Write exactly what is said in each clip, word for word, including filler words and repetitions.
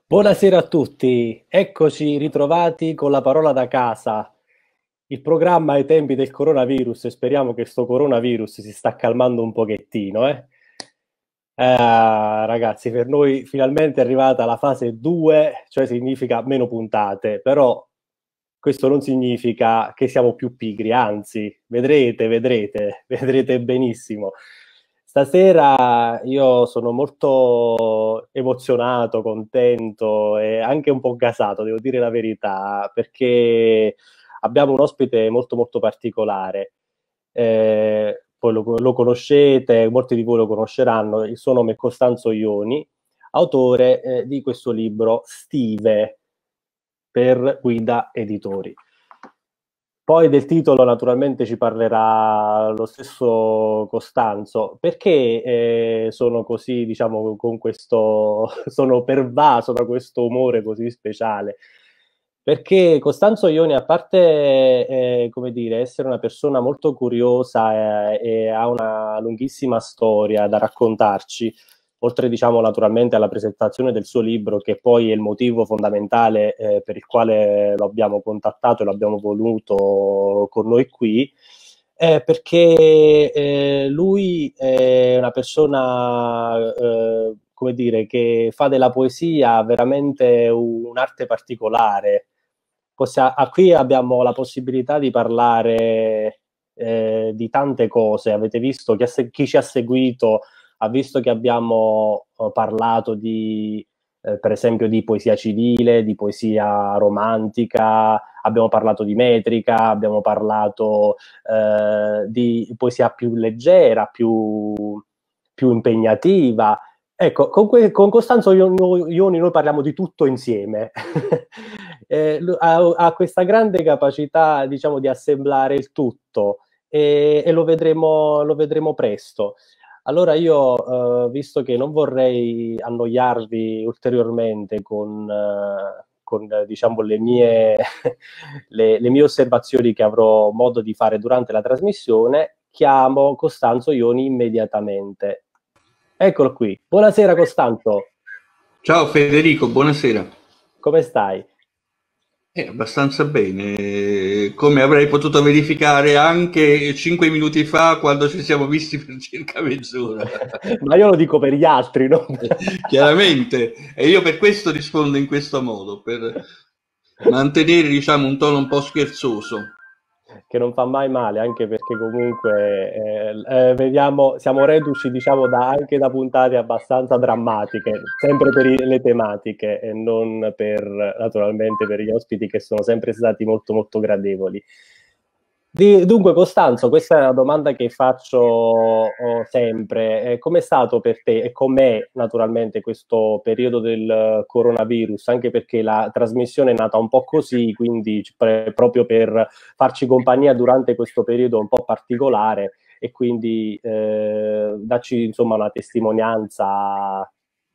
Buonasera a tutti, eccoci ritrovati con la parola da casa, il programma ai tempi del coronavirus e speriamo che sto coronavirus si sta calmando un pochettino, eh. Eh, ragazzi, per noi finalmente è arrivata la fase due, cioè significa meno puntate, però questo non significa che siamo più pigri, anzi, vedrete, vedrete, vedrete benissimo. Stasera io sono molto emozionato, contento e anche un po' gasato, devo dire la verità, perché abbiamo un ospite molto molto particolare. Eh, poi lo, lo conoscete, molti di voi lo conosceranno, il suo nome è Costanzo Ioni, autore eh, di questo libro Stive per Guida Editori. Poi del titolo naturalmente ci parlerà lo stesso Costanzo. Perché eh, sono così, diciamo, con questo, sono pervaso da questo umore così speciale? Perché Costanzo Ioni, a parte, eh, come dire, essere una persona molto curiosa eh, e ha una lunghissima storia da raccontarci, oltre diciamo naturalmente alla presentazione del suo libro, che poi è il motivo fondamentale eh, per il quale lo abbiamo contattato e l'abbiamo voluto con noi qui, eh, perché eh, lui è una persona, eh, come dire, che fa della poesia veramente un'arte particolare. Possia- ah, qui abbiamo la possibilità di parlare eh, di tante cose. Avete visto, chi, ha se- chi ci ha seguito ha visto che abbiamo eh, parlato di, eh, per esempio, di poesia civile, di poesia romantica, abbiamo parlato di metrica, abbiamo parlato eh, di poesia più leggera, più, più impegnativa. Ecco, con, que- con Costanzo Ioni noi parliamo di tutto insieme. eh, ha, ha questa grande capacità, diciamo, di assemblare il tutto e, e lo vedremo, lo vedremo presto. Allora io, eh, visto che non vorrei annoiarvi ulteriormente con, eh, con eh, diciamo, le mie, le, le mie osservazioni che avrò modo di fare durante la trasmissione, chiamo Costanzo Ioni immediatamente. Eccolo qui. Buonasera Costanzo, Ciao Federico, buonasera. come stai? Eh, abbastanza bene, come avrei potuto verificare anche cinque minuti fa quando ci siamo visti per circa mezz'ora. Ma io lo dico per gli altri, no? Chiaramente, e io per questo rispondo in questo modo, per mantenere, diciamo, un tono un po' scherzoso. Che non fa mai male, anche perché comunque eh, eh, vediamo, siamo reduci, diciamo, da, anche da puntate abbastanza drammatiche, sempre per i- le tematiche e non per, naturalmente, per gli ospiti che sono sempre stati molto, molto gradevoli. Di- dunque, Costanzo, questa è una domanda che faccio oh, sempre. Eh, com'è stato per te e com'è naturalmente questo periodo del coronavirus? Anche perché la trasmissione è nata un po' così, quindi pre- proprio per farci compagnia durante questo periodo un po' particolare e quindi eh, darci insomma una testimonianza.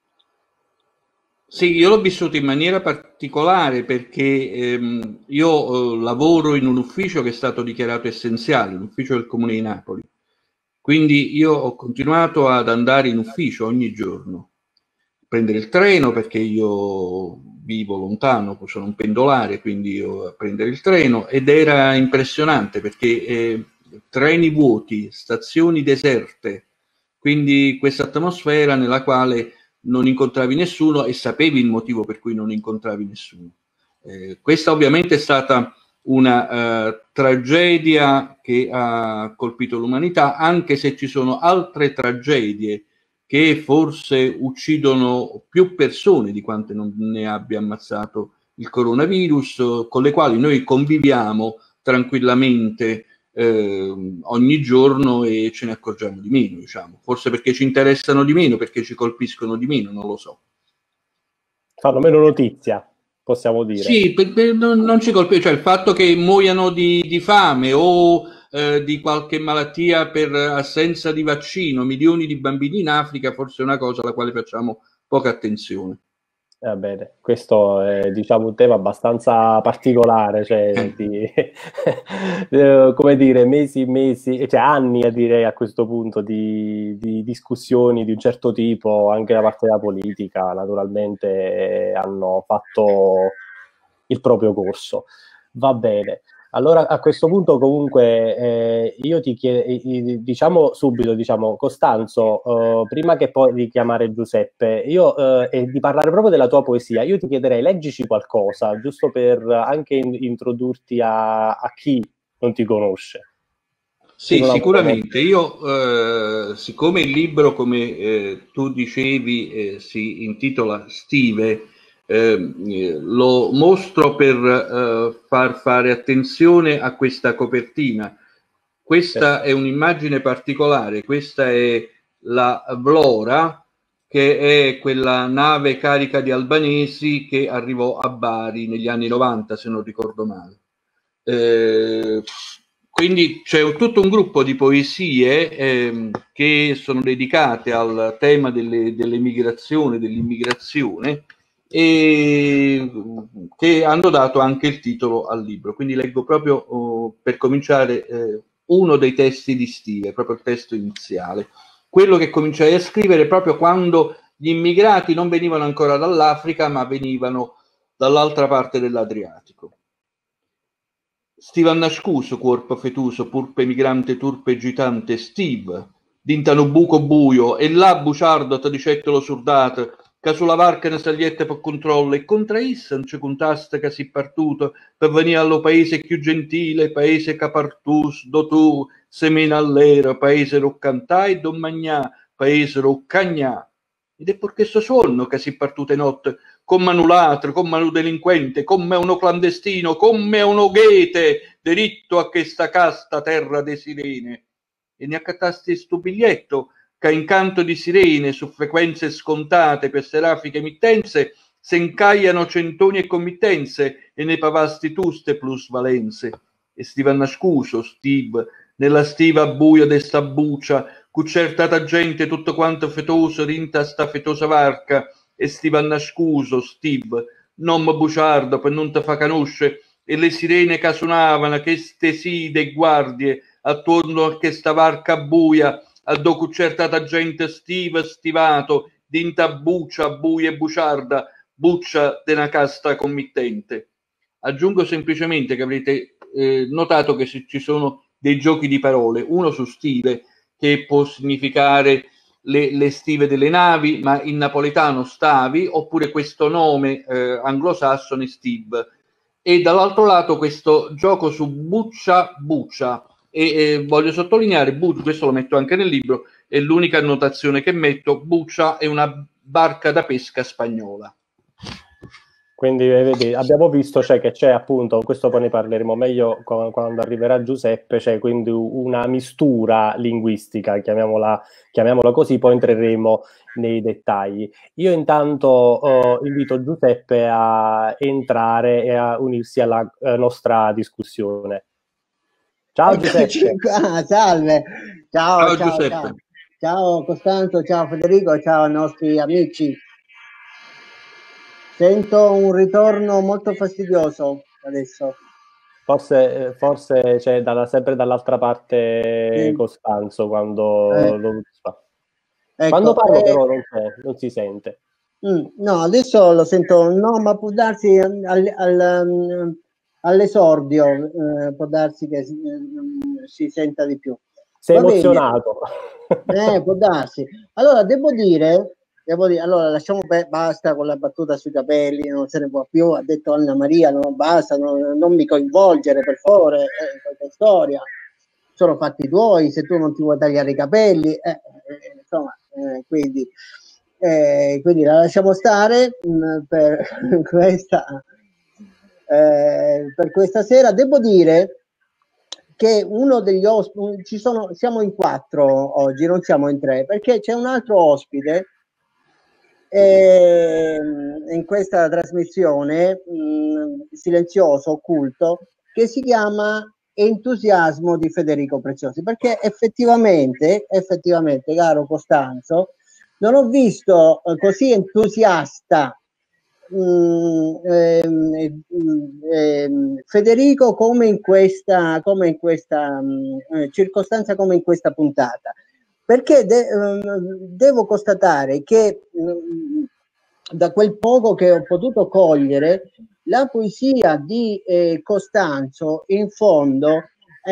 Sì, io l'ho vissuto in maniera particolare perché ehm, io eh, lavoro in un ufficio che è stato dichiarato essenziale, l'ufficio del Comune di Napoli. Quindi io ho continuato ad andare in ufficio ogni giorno, prendere il treno perché io vivo lontano, sono un pendolare, quindi io a prendere il treno ed era impressionante perché eh, treni vuoti, stazioni deserte, quindi questa atmosfera nella quale non incontravi nessuno e sapevi il motivo per cui non incontravi nessuno. Eh, questa ovviamente è stata una uh, tragedia che ha colpito l'umanità, anche se ci sono altre tragedie che forse uccidono più persone di quante non ne abbia ammazzato il coronavirus, con le quali noi conviviamo tranquillamente eh, ogni giorno e ce ne accorgiamo di meno, diciamo. Forse perché ci interessano di meno, perché ci colpiscono di meno, non lo so. Fanno meno notizia, possiamo dire. Sì, per- per- non, non ci colpisce, cioè il fatto che muoiano di, di fame o eh, di qualche malattia per assenza di vaccino, milioni di bambini in Africa, forse è una cosa alla quale facciamo poca attenzione. Va bene, questo è, diciamo, un tema abbastanza particolare, cioè, Eh. di, come dire, mesi e mesi, cioè anni, a direi, a questo punto, di, di discussioni di un certo tipo, anche da parte della politica, naturalmente, hanno fatto il proprio corso. Va bene. Allora, a questo punto, comunque, eh, io ti chiedo, diciamo subito, diciamo, Costanzo, eh, prima che poi richiamare Giuseppe, io, eh, e di parlare proprio della tua poesia, io ti chiederei, leggici qualcosa, giusto per anche in, introdurti a, a chi non ti conosce. Chi Sì, non ha avuto modo. sicuramente. Io, eh, siccome il libro, come eh, tu dicevi, eh, si intitola Stive, eh, eh, lo mostro per eh, far fare attenzione a questa copertina. Questa è un'immagine particolare, questa è la Vlora, che è quella nave carica di albanesi che arrivò a Bari negli anni novanta, se non ricordo male. Eh, quindi c'è un, tutto un gruppo di poesie ehm, che sono dedicate al tema delle, dell'emigrazione, dell'immigrazione, e che hanno dato anche il titolo al libro. Quindi leggo proprio, oh, per cominciare, eh, uno dei testi di Stive, proprio il testo iniziale, quello che cominciai a scrivere proprio quando gli immigrati non venivano ancora dall'Africa, ma venivano dall'altra parte dell'Adriatico. Stive annascuso, cuorpo fetuso, purpe migrante, turpe gitante, Steve, dintano buco buio, e là buciardo tadicettolo surdato, che sulla varca ne sagliette per controllo, e contra issa non ci contaste che si partuto, per venire allo paese più gentile, paese capartus, do tu, semina all'era, paese roccantai, don magnà, paese roccagnà. Ed è per questo suono che si partute notte, come un ladro, come un delinquente, come uno clandestino, come uno ghete, diritto a questa casta terra de sirene. E ne accattasti sto biglietto, che in canto di sirene, su frequenze scontate per serafiche mittenze, se incaiano centoni e committenze, e ne pavasti tu ste plusvalenze. E stiva nascuso, Steve, nella stiva buia de sta buccia, cu certata gente tutto quanto fetoso rinta sta fetosa varca, e stiva nascuso, Steve, non mi buciardo per non te fa conosce, e le sirene che suonavano, che steside e guardie, attorno a questa varca buia, a dopo certata gente stiva stivato, dinta buccia, buia e buciarda, buccia de una casta committente. Aggiungo semplicemente che avrete eh, notato che ci sono dei giochi di parole, uno su Stive, che può significare le, le stive delle navi, ma in napoletano stavi, oppure questo nome eh, anglosassone Steve, e dall'altro lato questo gioco su buccia buccia, e eh, voglio sottolineare, buccia, questo lo metto anche nel libro, è l'unica annotazione che metto, buccia è una barca da pesca spagnola. Quindi vedi, abbiamo visto, cioè, che c'è appunto, questo poi ne parleremo meglio quando arriverà Giuseppe, c'è quindi una mistura linguistica, chiamiamola, chiamiamola così, poi entreremo nei dettagli. Io intanto eh, invito Giuseppe a entrare e a unirsi alla eh, nostra discussione. Ciao Giuseppe. Ah, salve, ciao, Ciao, ciao, Giuseppe. ciao, ciao Costanzo, ciao Federico, ciao ai nostri amici. Sento un ritorno molto fastidioso adesso. Forse, forse c'è dalla, sempre dall'altra parte Sì. Costanzo quando Eh. lo fa. Ecco, Quando parlo eh, però non, c'è, non si sente. mm, no, adesso lo sento, no, ma può darsi al, al, um, all'esordio, eh, può darsi che si, um, si senta di più. Sei Va emozionato. bene. Eh, può darsi. Allora, devo dire, devo dire, allora lasciamo per, basta con la battuta sui capelli, non se ne può più, ha detto Anna Maria, no, basta, non, non mi coinvolgere per favore eh, in questa storia. Sono fatti tuoi, se tu non ti vuoi tagliare i capelli, eh, eh, insomma, eh, quindi, eh, quindi la lasciamo stare mh, per questa eh, per questa sera. Devo dire che uno degli ospiti, ci sono, siamo in quattro oggi, non siamo in tre, perché c'è un altro ospite eh, in questa trasmissione mh, silenzioso, occulto, che si chiama Entusiasmo di Federico Preziosi, perché effettivamente, effettivamente, caro Costanzo, non ho visto eh, così entusiasta mh, ehm, ehm, Federico come in questa, come in questa mh, circostanza, come in questa puntata, perché de devo constatare che mh, da quel poco che ho potuto cogliere, la poesia di eh, Costanzo in fondo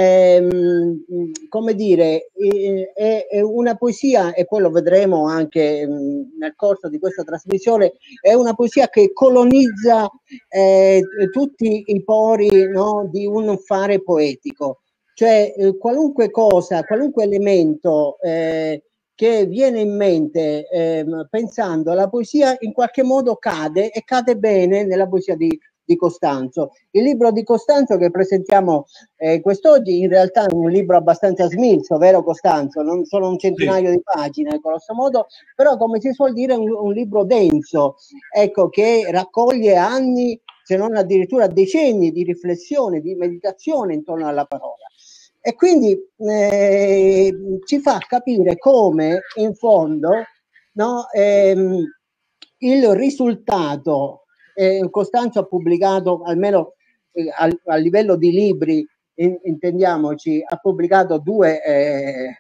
ehm, come dire è, è una poesia, e poi lo vedremo anche mh, nel corso di questa trasmissione, è una poesia che colonizza eh, tutti i pori, no, di un fare poetico, cioè eh, qualunque cosa, qualunque elemento eh, che viene in mente eh, pensando alla poesia in qualche modo cade, e cade bene nella poesia di, di Costanzo. Il libro di Costanzo che presentiamo eh, quest'oggi in realtà è un libro abbastanza smilzo, vero Costanzo? Non sono un centinaio sì. di pagine, grosso modo, però come si suol dire è un, un libro denso, ecco, che raccoglie anni, se non addirittura decenni di riflessione, di meditazione intorno alla parola. E quindi eh, ci fa capire come in fondo, no, ehm, il risultato, eh, Costanzo ha pubblicato almeno eh, a, a livello di libri, in, intendiamoci, ha pubblicato due, eh,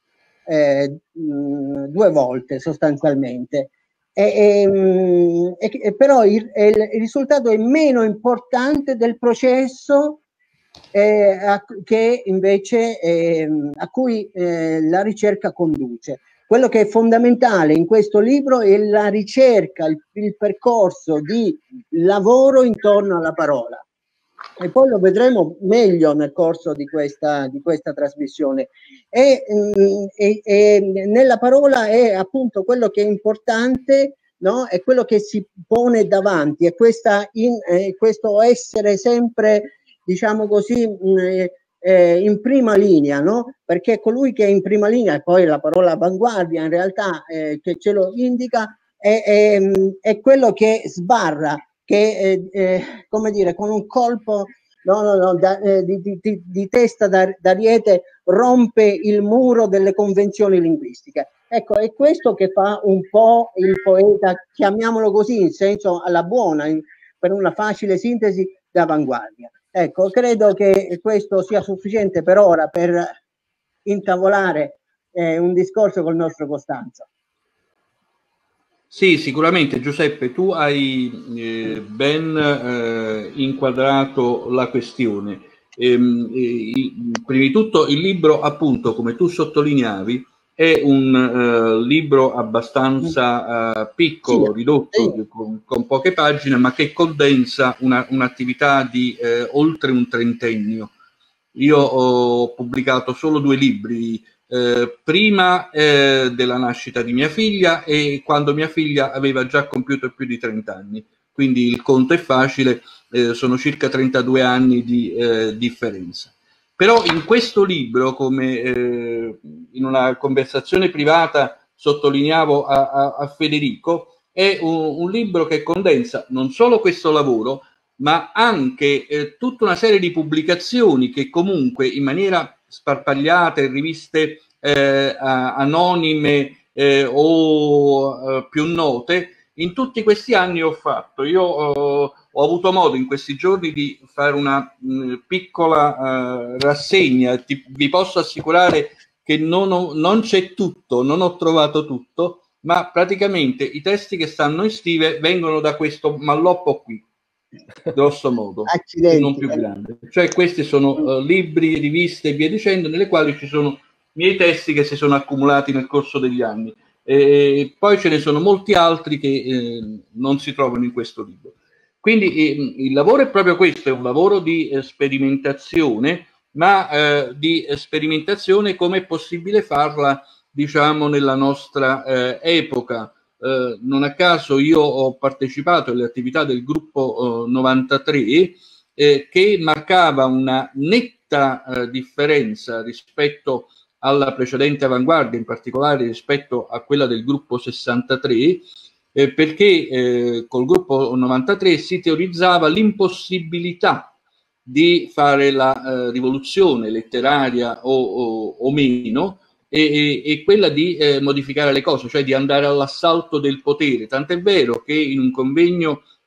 eh, mh, due volte sostanzialmente. E, e, e però il, il, il risultato è meno importante del processo Eh, a, che invece eh, a cui eh, la ricerca conduce. Quello che è fondamentale in questo libro è la ricerca, il, il percorso di lavoro intorno alla parola. E poi lo vedremo meglio nel corso di questa, di questa trasmissione. E, e, e nella parola è appunto quello che è importante, no? È quello che si pone davanti, è questa in, eh, questo essere sempre, diciamo così, mh, eh, in prima linea, no? Perché colui che è in prima linea, e poi la parola avanguardia in realtà eh, che ce lo indica, è, è, è quello che sbarra, che eh, eh, come dire, con un colpo no, no, no, da, eh, di, di, di testa d'ariete rompe il muro delle convenzioni linguistiche. Ecco, è questo che fa un po' il poeta, chiamiamolo così, in senso alla buona, in, per una facile sintesi, d'avanguardia. Ecco, credo che questo sia sufficiente per ora per intavolare eh, un discorso col nostro Costanzo. Sì, sicuramente Giuseppe, tu hai eh, ben eh, inquadrato la questione. Ehm, eh, prima di tutto il libro, appunto, come tu sottolineavi, è un eh, libro abbastanza eh, piccolo, sì, ridotto, sì. Con, con poche pagine, ma che condensa un'attività un di eh, oltre un trentennio. Io ho pubblicato solo due libri, eh, prima eh, della nascita di mia figlia e quando mia figlia aveva già compiuto più di trenta anni. Quindi il conto è facile, eh, sono circa trentadue anni di eh, differenza. Però in questo libro, come eh, in una conversazione privata sottolineavo a, a, a Federico, è un, un libro che condensa non solo questo lavoro, ma anche eh, tutta una serie di pubblicazioni che comunque in maniera sparpagliata in riviste eh, anonime eh, o eh, più note, in tutti questi anni ho fatto. Io ho, ho avuto modo in questi giorni di fare una mh, piccola uh, rassegna. Ti, vi posso assicurare che non, ho, non c'è tutto, non ho trovato tutto, ma praticamente i testi che stanno in stile vengono da questo malloppo qui, grosso modo, Accidenti. Non più grande. Cioè questi sono uh, libri, riviste e via dicendo, nelle quali ci sono miei testi che si sono accumulati nel corso degli anni. E poi ce ne sono molti altri che eh, non si trovano in questo libro. Quindi eh, il lavoro è proprio questo, è un lavoro di eh, sperimentazione, ma eh, di sperimentazione come è possibile farla, diciamo, nella nostra eh, epoca. Eh, non a caso io ho partecipato alle attività del gruppo eh, novantatré, eh, che marcava una netta eh, differenza rispetto alla precedente avanguardia, in particolare rispetto a quella del gruppo sessantatré, eh, perché eh, col gruppo novantatré si teorizzava l'impossibilità di fare la eh, rivoluzione letteraria o, o, o meno, e, e quella di eh, modificare le cose, cioè di andare all'assalto del potere. Tant'è vero che in un convegno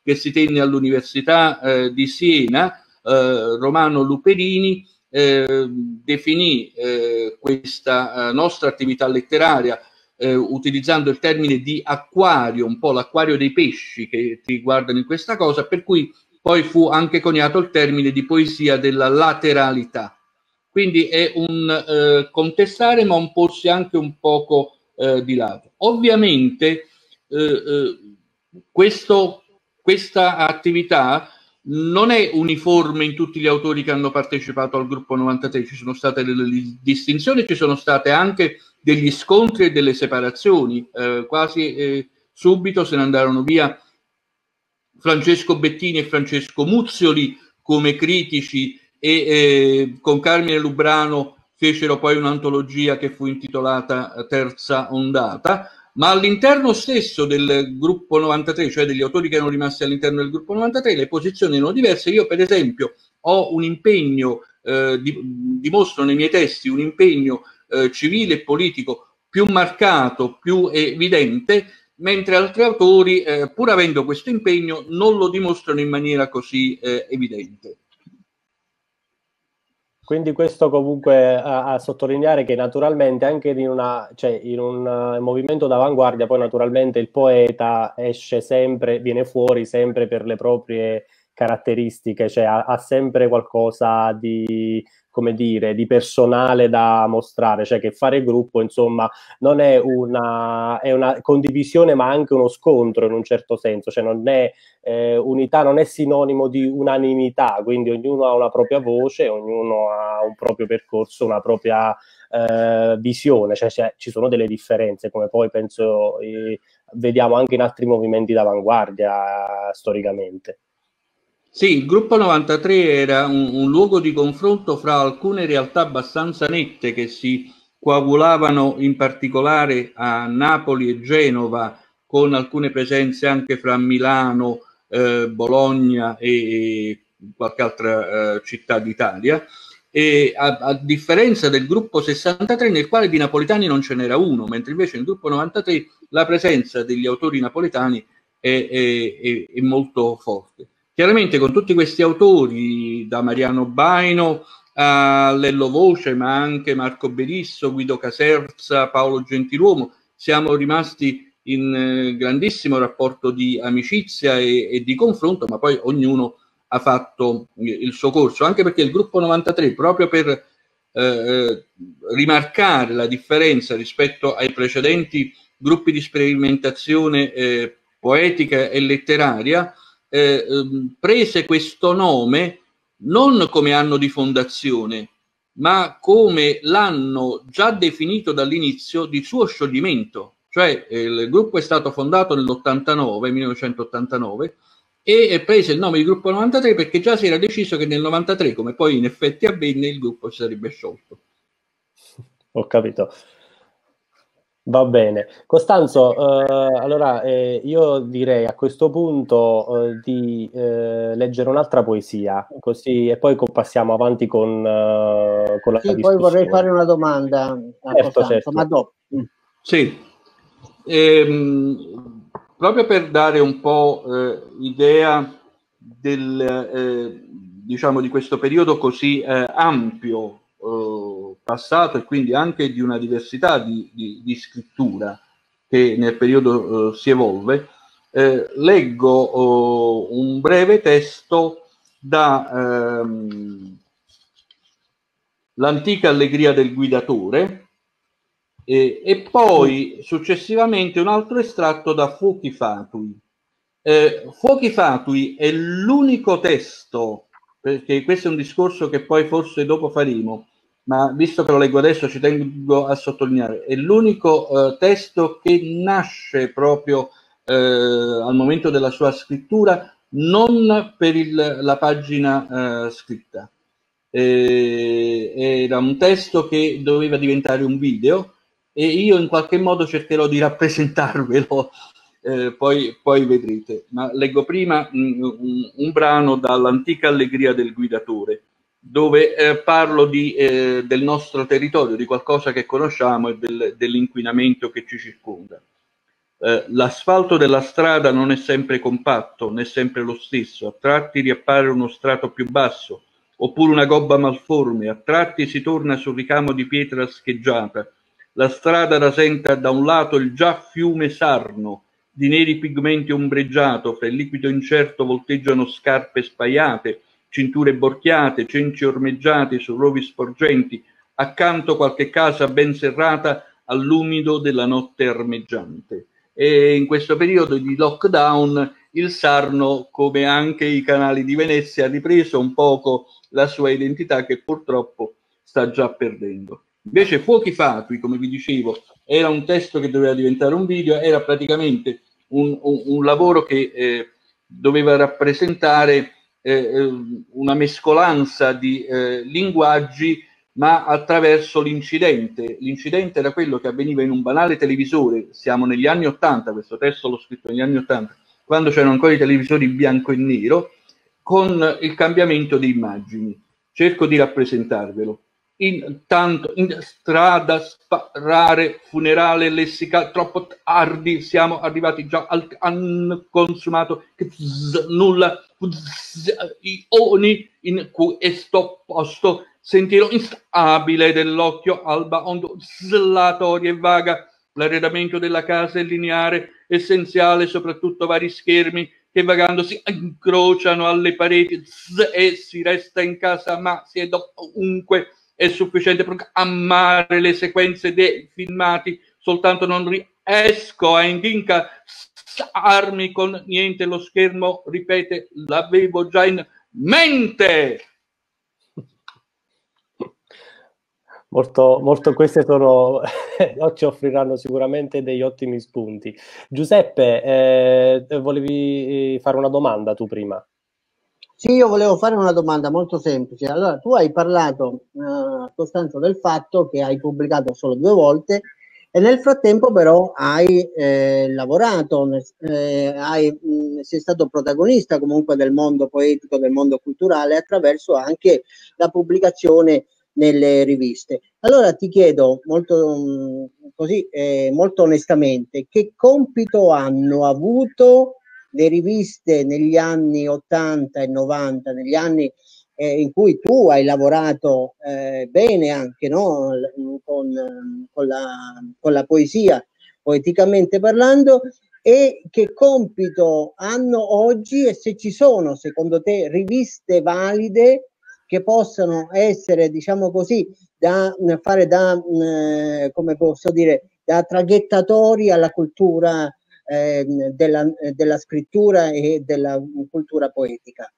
che si tenne all'Università eh, di Siena, eh, Romano Luperini, eh, definì eh, questa eh, nostra attività letteraria eh, utilizzando il termine di acquario, un po' l'acquario dei pesci che ti guardano in questa cosa, per cui poi fu anche coniato il termine di poesia della lateralità. Quindi è un eh, contestare, ma un porsi anche un poco eh, di lato. Ovviamente eh, eh, questo, questa attività non è uniforme in tutti gli autori che hanno partecipato al gruppo novantatré, ci sono state delle distinzioni, ci sono state anche degli scontri e delle separazioni, eh, quasi eh, subito se ne andarono via Francesco Bettini e Francesco Muzzioli come critici e eh, con Carmine Lubrano fecero poi un'antologia che fu intitolata Terza Ondata, ma all'interno stesso del gruppo novantatré, cioè degli autori che erano rimasti all'interno del gruppo novantatré, le posizioni erano diverse. Io per esempio ho un impegno, eh, di, dimostro nei miei testi un impegno eh, civile e politico più marcato, più evidente, mentre altri autori, eh, pur avendo questo impegno, non lo dimostrano in maniera così eh, evidente. Quindi questo comunque a, a sottolineare che naturalmente anche in, una, cioè in un uh, movimento d'avanguardia poi naturalmente il poeta esce sempre, viene fuori sempre per le proprie caratteristiche, cioè ha, ha sempre qualcosa di, come dire, di personale da mostrare, cioè che fare gruppo insomma non è una, è una condivisione ma anche uno scontro in un certo senso, cioè non è eh, unità, non è sinonimo di unanimità, quindi ognuno ha una propria voce, ognuno ha un proprio percorso, una propria eh, visione, cioè, cioè ci sono delle differenze come poi penso eh, vediamo anche in altri movimenti d'avanguardia storicamente. Sì, il gruppo novantatré era un, un luogo di confronto fra alcune realtà abbastanza nette che si coagulavano in particolare a Napoli e Genova, con alcune presenze anche fra Milano, eh, Bologna e, e qualche altra eh, città d'Italia, e a, a differenza del gruppo sessantatré nel quale di napoletani non ce n'era uno, mentre invece nel gruppo novantatré la presenza degli autori napoletani è, è, è, è molto forte. Chiaramente con tutti questi autori, da Mariano Baino a Lello Voce, ma anche Marco Berisso, Guido Caserza, Paolo Gentiluomo, siamo rimasti in eh, grandissimo rapporto di amicizia e, e di confronto, ma poi ognuno ha fatto il suo corso, anche perché il gruppo novantatré, proprio per eh, rimarcare la differenza rispetto ai precedenti gruppi di sperimentazione eh, poetica e letteraria, Eh, prese questo nome non come anno di fondazione, ma come l'anno già definito dall'inizio di suo scioglimento. Cioè eh, il gruppo è stato fondato nell'ottantanove, millenovecentottantanove, e prese il nome di gruppo novantatré perché già si era deciso che nel novantatré, come poi in effetti avvenne, il gruppo si sarebbe sciolto. Ho capito. Va bene. Costanzo, eh, allora eh, io direi a questo punto eh, di eh, leggere un'altra poesia, così e poi passiamo avanti con, eh, con la sì, discussione. poi vorrei fare una domanda a certo, Costanzo, certo. ma dopo. Sì. Ehm, proprio per dare un po' eh, idea del, eh, diciamo, di questo periodo così eh, ampio eh, passato e quindi anche di una diversità di, di, di scrittura che nel periodo eh, si evolve, eh, leggo oh, un breve testo da ehm, L'antica allegria del guidatore, E, e poi successivamente un altro estratto da Fuochi Fatui. Eh, Fuochi Fatui è l'unico testo, perché questo è un discorso che poi forse dopo faremo, ma visto che lo leggo adesso ci tengo a sottolineare, è l'unico eh, testo che nasce proprio eh, al momento della sua scrittura non per il, la pagina eh, scritta. Eh, era un testo che doveva diventare un video, e io in qualche modo cercherò di rappresentarvelo, eh, poi, poi vedrete. Ma leggo prima un, un, un brano dall'antica allegria del guidatore, dove eh, parlo di, eh, del nostro territorio, di qualcosa che conosciamo e del, dell'inquinamento che ci circonda. Eh, l'asfalto della strada non è sempre compatto, né sempre lo stesso, a tratti riappare uno strato più basso, oppure una gobba malforme, a tratti si torna sul ricamo di pietra scheggiata. La strada rasenta da un lato il già fiume Sarno, di neri pigmenti ombreggiato, fra il liquido incerto volteggiano scarpe spaiate, cinture borchiate, cenci ormeggiati su rovi sporgenti, accanto qualche casa ben serrata all'umido della notte armeggiante. E in questo periodo di lockdown il Sarno, come anche i canali di Venezia, ha ripreso un poco la sua identità che purtroppo sta già perdendo. Invece Fuochi Fatui, come vi dicevo, era un testo che doveva diventare un video, era praticamente un, un, un lavoro che eh, doveva rappresentare eh, una mescolanza di eh, linguaggi, ma attraverso l'incidente. L'incidente era quello che avveniva in un banale televisore, siamo negli anni Ottanta, questo testo l'ho scritto negli anni Ottanta, quando c'erano ancora i televisori bianco e nero, con il cambiamento di immagini. Cerco di rappresentarvelo. Intanto in strada sparare, funerale lessica troppo tardi, siamo arrivati già al, al consumato che zzz, nulla zzz, ioni in questo posto, sentiero instabile dell'occhio, alba ondulatoria e vaga, l'arredamento della casa è lineare, essenziale, soprattutto vari schermi che vagando si incrociano alle pareti zzz, e si resta in casa ma si è dovunque. È sufficiente programmare le sequenze dei filmati, soltanto non riesco a incassarmi con niente, lo schermo ripete, l'avevo già in mente. Molto, molto queste sono, ci offriranno sicuramente degli ottimi spunti. Giuseppe, eh, volevi fare una domanda tu prima? Sì, io volevo fare una domanda molto semplice. Allora, tu hai parlato, eh, Costanzo, del fatto che hai pubblicato solo due volte e nel frattempo però hai eh, lavorato, eh, hai, mh, sei stato protagonista comunque del mondo poetico, del mondo culturale attraverso anche la pubblicazione nelle riviste. Allora ti chiedo molto, mh, così, eh, molto onestamente, che compito hanno avuto le riviste negli anni ottanta e novanta, negli anni eh, in cui tu hai lavorato eh, bene anche, no? con, con, la, con la poesia, poeticamente parlando, e che compito hanno oggi e se ci sono, secondo te, riviste valide che possano essere, diciamo così, da fare da, eh, come posso dire, da traghettatori alla cultura Eh, della, della scrittura e della cultura poetica.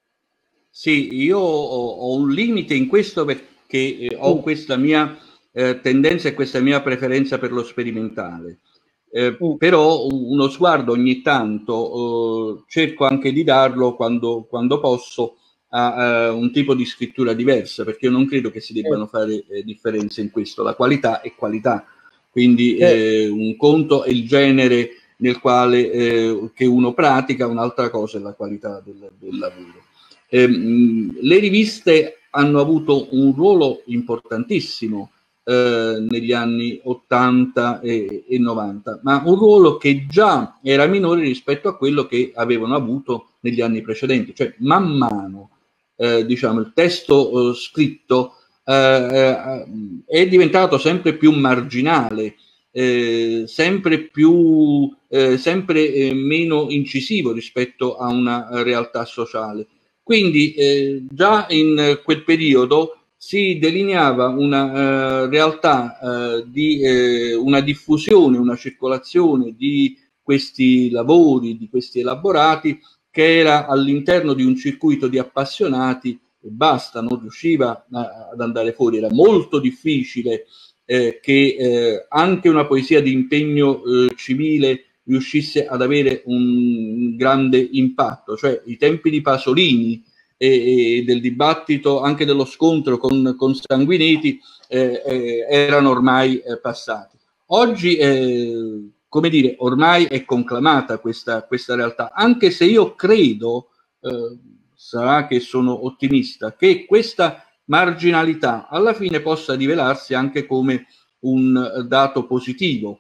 Sì, io ho, ho un limite in questo perché eh, ho mm. questa mia eh, tendenza e questa mia preferenza per lo sperimentale. Eh, mm. Però uno sguardo ogni tanto eh, cerco anche di darlo quando, quando posso a, a un tipo di scrittura diversa, perché io non credo che si debbano mm. fare eh, differenze in questo. La qualità è qualità, quindi mm. eh, un conto è il genere nel quale eh, che uno pratica, un'altra cosa è la qualità del, del lavoro. Eh, le riviste hanno avuto un ruolo importantissimo eh, negli anni ottanta e, e novanta, ma un ruolo che già era minore rispetto a quello che avevano avuto negli anni precedenti, cioè man mano eh, diciamo il testo eh, scritto eh, è diventato sempre più marginale, Eh, sempre più eh, sempre eh, meno incisivo rispetto a una realtà sociale. Quindi eh, già in quel periodo si delineava una eh, realtà eh, di eh, una diffusione, una circolazione di questi lavori, di questi elaborati, che era all'interno di un circuito di appassionati e basta, non riusciva a, ad andare fuori, era molto difficile Eh, che eh, anche una poesia di impegno eh, civile riuscisse ad avere un grande impatto, cioè i tempi di Pasolini e, e del dibattito, anche dello scontro con, con Sanguinetti eh, eh, erano ormai eh, passati. Oggi, eh, come dire, ormai è conclamata questa, questa realtà, anche se io credo, eh, sarà che sono ottimista, che questa marginalità alla fine possa rivelarsi anche come un dato positivo,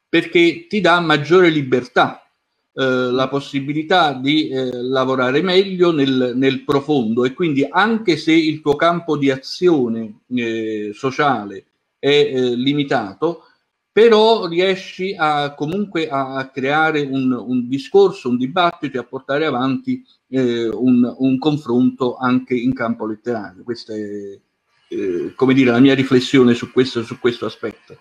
perché ti dà maggiore libertà, eh, la possibilità di eh, lavorare meglio nel, nel profondo, e quindi anche se il tuo campo di azione eh, sociale è eh, limitato, però riesci a, comunque a creare un, un discorso, un dibattito e a portare avanti eh, un, un confronto anche in campo letterario. Questa è, eh, come dire, la mia riflessione su questo, su questo aspetto.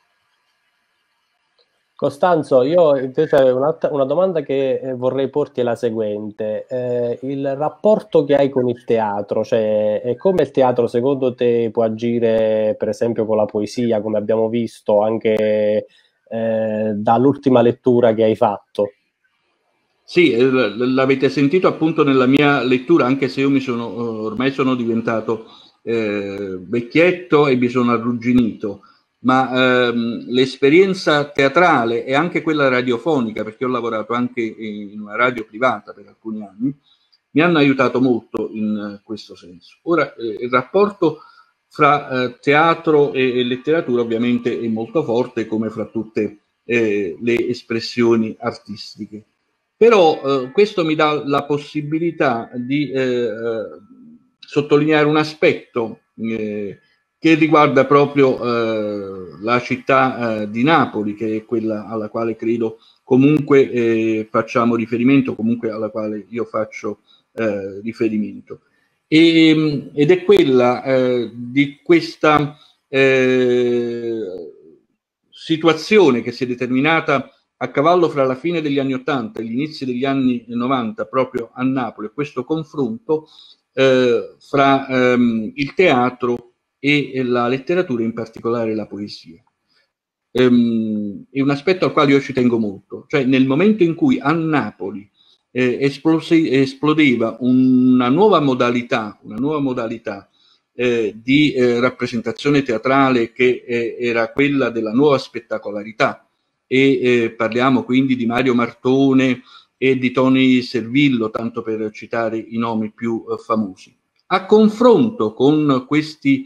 Costanzo, io invece una, una domanda che vorrei porti è la seguente. Eh, il rapporto che hai con il teatro, cioè è come il teatro secondo te può agire per esempio con la poesia, come abbiamo visto anche eh, dall'ultima lettura che hai fatto? Sì, l'avete sentito appunto nella mia lettura, anche se io mi sono, ormai sono diventato eh, vecchietto e mi sono arrugginito, ma ehm, l'esperienza teatrale e anche quella radiofonica, perché ho lavorato anche in una radio privata per alcuni anni, mi hanno aiutato molto in questo senso. Ora, eh, il rapporto fra eh, teatro e, e letteratura ovviamente è molto forte, come fra tutte eh, le espressioni artistiche. Però eh, questo mi dà la possibilità di eh, sottolineare un aspetto eh, che riguarda proprio eh, la città eh, di Napoli, che è quella alla quale credo comunque eh, facciamo riferimento, comunque alla quale io faccio eh, riferimento. E, ed è quella eh, di questa eh, situazione che si è determinata a cavallo fra la fine degli anni ottanta e gli inizi degli anni novanta proprio a Napoli, questo confronto eh, fra ehm, il teatro e, e la letteratura, in particolare la poesia. Ehm, è un aspetto al quale io ci tengo molto, cioè nel momento in cui a Napoli eh, esplose, esplodeva una nuova modalità, una nuova modalità eh, di eh, rappresentazione teatrale che eh, era quella della nuova spettacolarità, e eh, parliamo quindi di Mario Martone e di Tony Servillo, tanto per citare i nomi più eh, famosi. A confronto con questi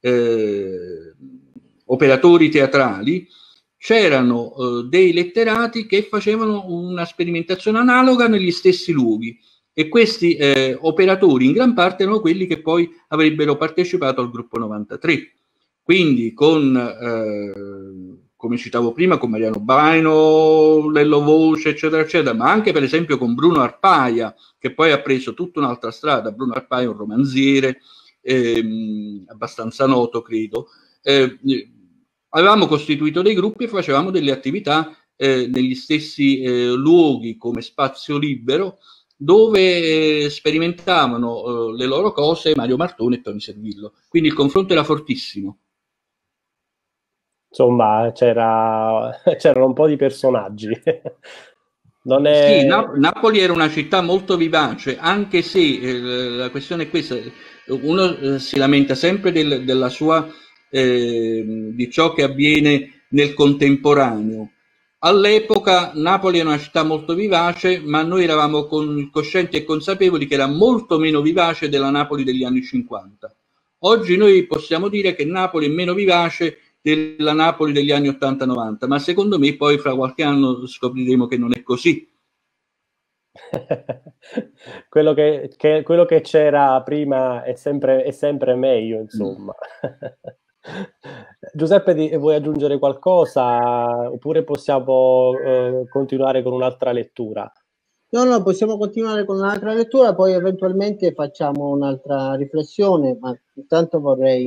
eh, operatori teatrali c'erano eh, dei letterati che facevano una sperimentazione analoga negli stessi luoghi, e questi eh, operatori in gran parte erano quelli che poi avrebbero partecipato al gruppo novantatré. Quindi con eh, come citavo prima, con Mariano Baino, Lello Voce, eccetera, eccetera, ma anche per esempio con Bruno Arpaia, che poi ha preso tutta un'altra strada. Bruno Arpaia è un romanziere, ehm, abbastanza noto, credo. Eh, avevamo costituito dei gruppi e facevamo delle attività eh, negli stessi eh, luoghi come spazio libero, dove eh, sperimentavano eh, le loro cose Mario Martone e Tony Servillo. Quindi il confronto era fortissimo. Insomma, c'era, c'erano un po' di personaggi. Non è... Sì, Nap- Napoli era una città molto vivace, anche se eh, la questione è questa: uno eh, si lamenta sempre del, della sua, eh, di ciò che avviene nel contemporaneo. All'epoca Napoli era una città molto vivace, ma noi eravamo con, coscienti e consapevoli che era molto meno vivace della Napoli degli anni cinquanta. Oggi noi possiamo dire che Napoli è meno vivace della Napoli degli anni ottanta novanta, ma secondo me poi fra qualche anno scopriremo che non è così. quello che, che, quello che c'era prima è sempre, è sempre meglio, insomma. Mm. Giuseppe, vuoi aggiungere qualcosa oppure possiamo eh, continuare con un'altra lettura? No, no, possiamo continuare con un'altra lettura, poi eventualmente facciamo un'altra riflessione, ma intanto vorrei...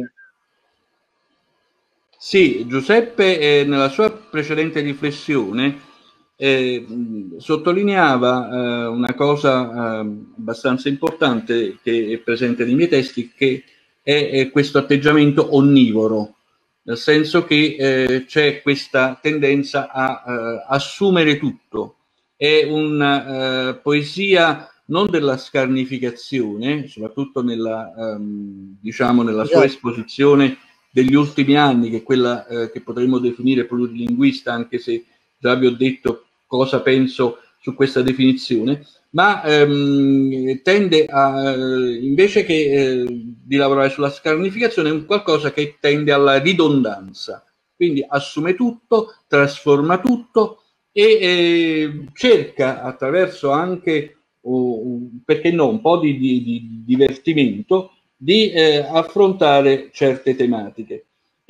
Sì, Giuseppe eh, nella sua precedente riflessione eh, sottolineava eh, una cosa eh, abbastanza importante che è presente nei miei testi, che è, è questo atteggiamento onnivoro, nel senso che eh, c'è questa tendenza a eh, assumere tutto. È una eh, poesia non della scarnificazione, soprattutto nella, ehm, diciamo nella sua esposizione degli ultimi anni, che è quella eh, che potremmo definire plurilinguista, anche se già vi ho detto cosa penso su questa definizione, ma ehm, tende a, invece che eh, di lavorare sulla scarnificazione, è un qualcosa che tende alla ridondanza. quindi assume tutto, trasforma tutto e eh, cerca attraverso anche, uh, perché no, un po' di, di, di divertimento, di eh, affrontare certe tematiche.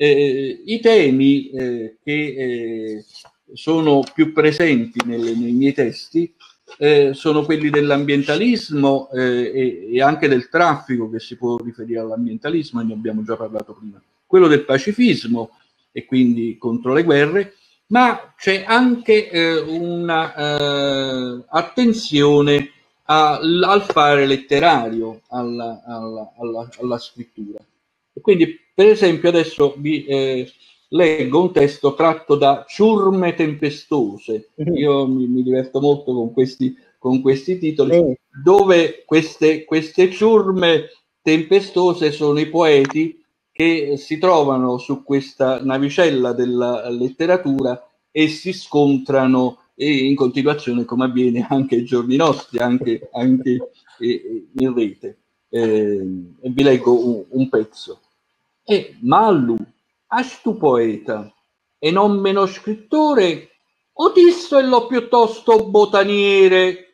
Eh, I temi eh, che eh, sono più presenti nelle, nei miei testi eh, sono quelli dell'ambientalismo eh, e, e anche del traffico, che si può riferire all'ambientalismo, ne abbiamo già parlato prima, quello del pacifismo e quindi contro le guerre, ma c'è anche eh, una eh, attenzione a, al fare letterario, alla, alla, alla, alla scrittura. E quindi, per esempio, adesso vi eh, leggo un testo tratto da Ciurme tempestose. Io mi, mi diverto molto con questi, con questi titoli, sì, dove queste, queste ciurme tempestose sono i poeti che si trovano su questa navicella della letteratura e si scontrano e in continuazione, come avviene anche ai giorni nostri, anche, anche eh, in rete. Eh, vi leggo un, un pezzo. E Mallu, as tu poeta, e non meno scrittore, o disso e lo piuttosto botaniere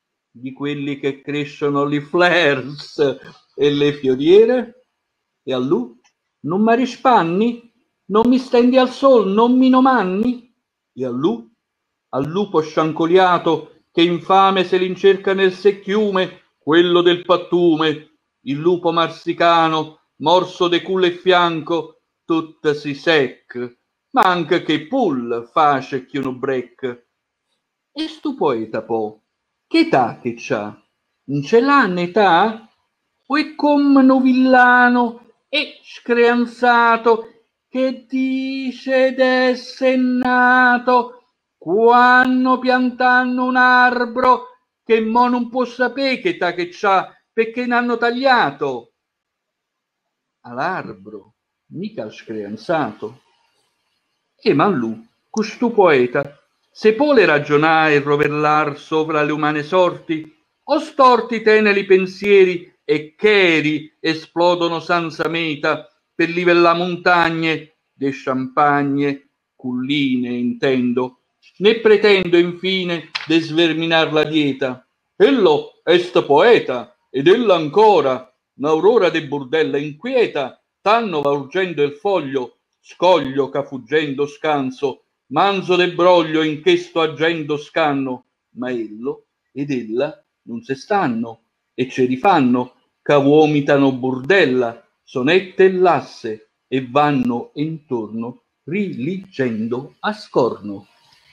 di quelli che crescono li fleurs e le fioriere? E a lui, non mi rispanni? Non mi stendi al sol, non mi nomanni? E a lui, al lupo sciancoliato che infame se l'incerca nel secchiume, quello del pattume, il lupo marsicano, morso de culo e fianco, tut si sec, ma anche che pull face che uno brec. E stu poeta po, che età che c'ha? Non ce l'ha n'età? O è come no villano e screanzato che dice d'esse nato quando piantano un arbro che mo non può sapere che età che c'ha perché n'hanno tagliato all'arbro, mica al screanzato. E Manlù, questo poeta, se pole ragionare e rovellar sopra le umane sorti, o storti teneri pensieri e cheri esplodono senza meta per livellare montagne de champagne, culline intendo, né pretendo infine de sverminar la dieta. Ello est poeta, ed ella ancora, un'aurora de burdella inquieta, tanno va urgendo il foglio, scoglio ca fuggendo scanso, manzo de broglio in che sto agendo scanno, ma ello ed ella non se stanno, e ce rifanno, ca vomitano burdella, sonette e lasse, e vanno intorno riligendo a scorno.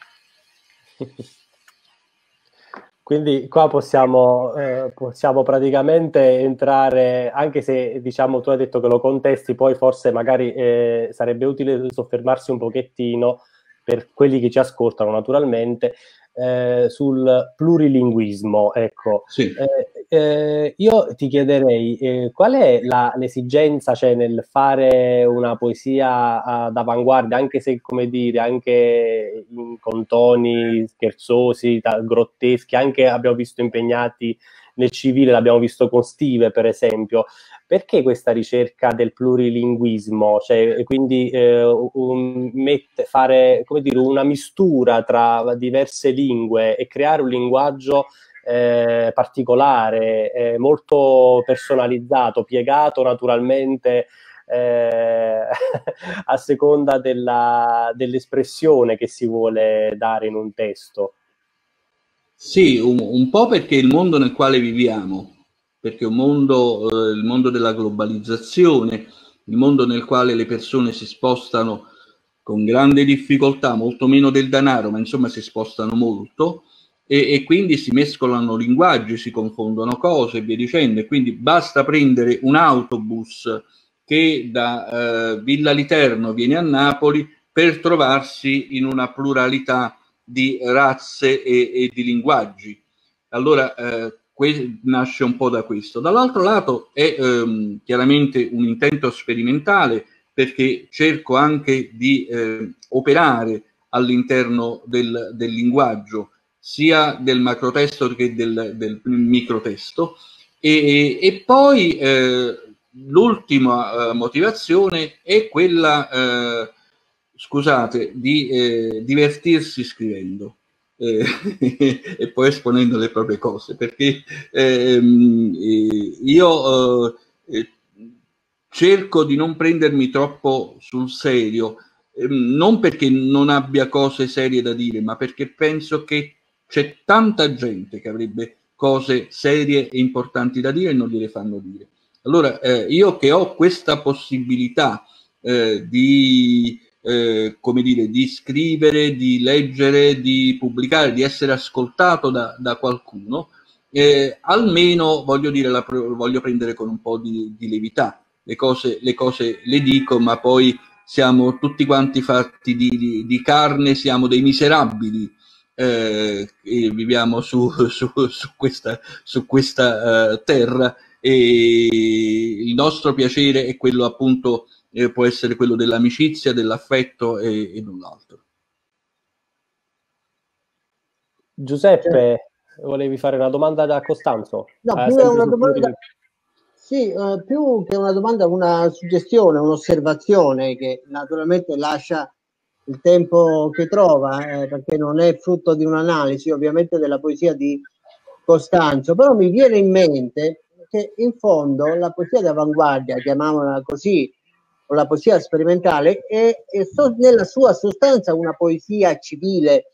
Quindi qua possiamo, eh, possiamo praticamente entrare, anche se diciamo tu hai detto che lo contesti, poi forse magari eh, sarebbe utile soffermarsi un pochettino per quelli che ci ascoltano naturalmente eh, sul plurilinguismo. Ecco, sì. eh, eh, io ti chiederei eh, qual è la, l'esigenza, cioè, nel fare una poesia uh, d'avanguardia, anche se, come dire, anche in, con toni scherzosi, grotteschi, anche abbiamo visto impegnati nel civile, l'abbiamo visto con Stive, per esempio. Perché questa ricerca del plurilinguismo? Cioè, quindi eh, un, mette, fare, come dire, una mistura tra diverse lingue e creare un linguaggio eh, particolare, eh, molto personalizzato, piegato naturalmente eh, a seconda della, dell'espressione che si vuole dare in un testo. Sì, un, un po' perché il mondo nel quale viviamo, perché è un mondo, eh, il mondo della globalizzazione, il mondo nel quale le persone si spostano con grande difficoltà, molto meno del denaro, ma insomma si spostano molto, e, e quindi si mescolano linguaggi, si confondono cose e via dicendo, e quindi basta prendere un autobus che da eh, Villa Literno viene a Napoli per trovarsi in una pluralità di razze e, e di linguaggi. Allora eh, nasce un po' da questo. Dall'altro lato è ehm, chiaramente un intento sperimentale, perché cerco anche di eh, operare all'interno del, del linguaggio, sia del macrotesto che del, del microtesto, e, e poi eh, l'ultima eh, motivazione è quella eh, scusate, di eh, divertirsi scrivendo eh, e poi esponendo le proprie cose, perché ehm, io eh, cerco di non prendermi troppo sul serio, ehm, non perché non abbia cose serie da dire, ma perché penso che c'è tanta gente che avrebbe cose serie e importanti da dire e non gliele fanno dire. Allora, eh, io che ho questa possibilità eh, di, eh, come dire, di scrivere, di leggere, di pubblicare, di essere ascoltato da, da qualcuno, eh, almeno voglio dire, la voglio prendere con un po' di, di levità. Le cose, le cose le dico, ma poi siamo tutti quanti fatti di, di, di carne, siamo dei miserabili. Eh, e viviamo su, su, su questa, su questa uh, terra, e il nostro piacere è quello, appunto, eh, può essere quello dell'amicizia, dell'affetto e, e null'altro. Giuseppe, volevi fare una domanda da Costanzo? No, Ah, più è una domanda, Fury. sì, eh, più che una domanda, una suggestione, un'osservazione che naturalmente lascia il tempo che trova, eh, perché non è frutto di un'analisi ovviamente della poesia di Costanzo, però mi viene in mente che in fondo la poesia d'avanguardia, chiamiamola così, o la poesia sperimentale, è, è so, nella sua sostanza una poesia civile,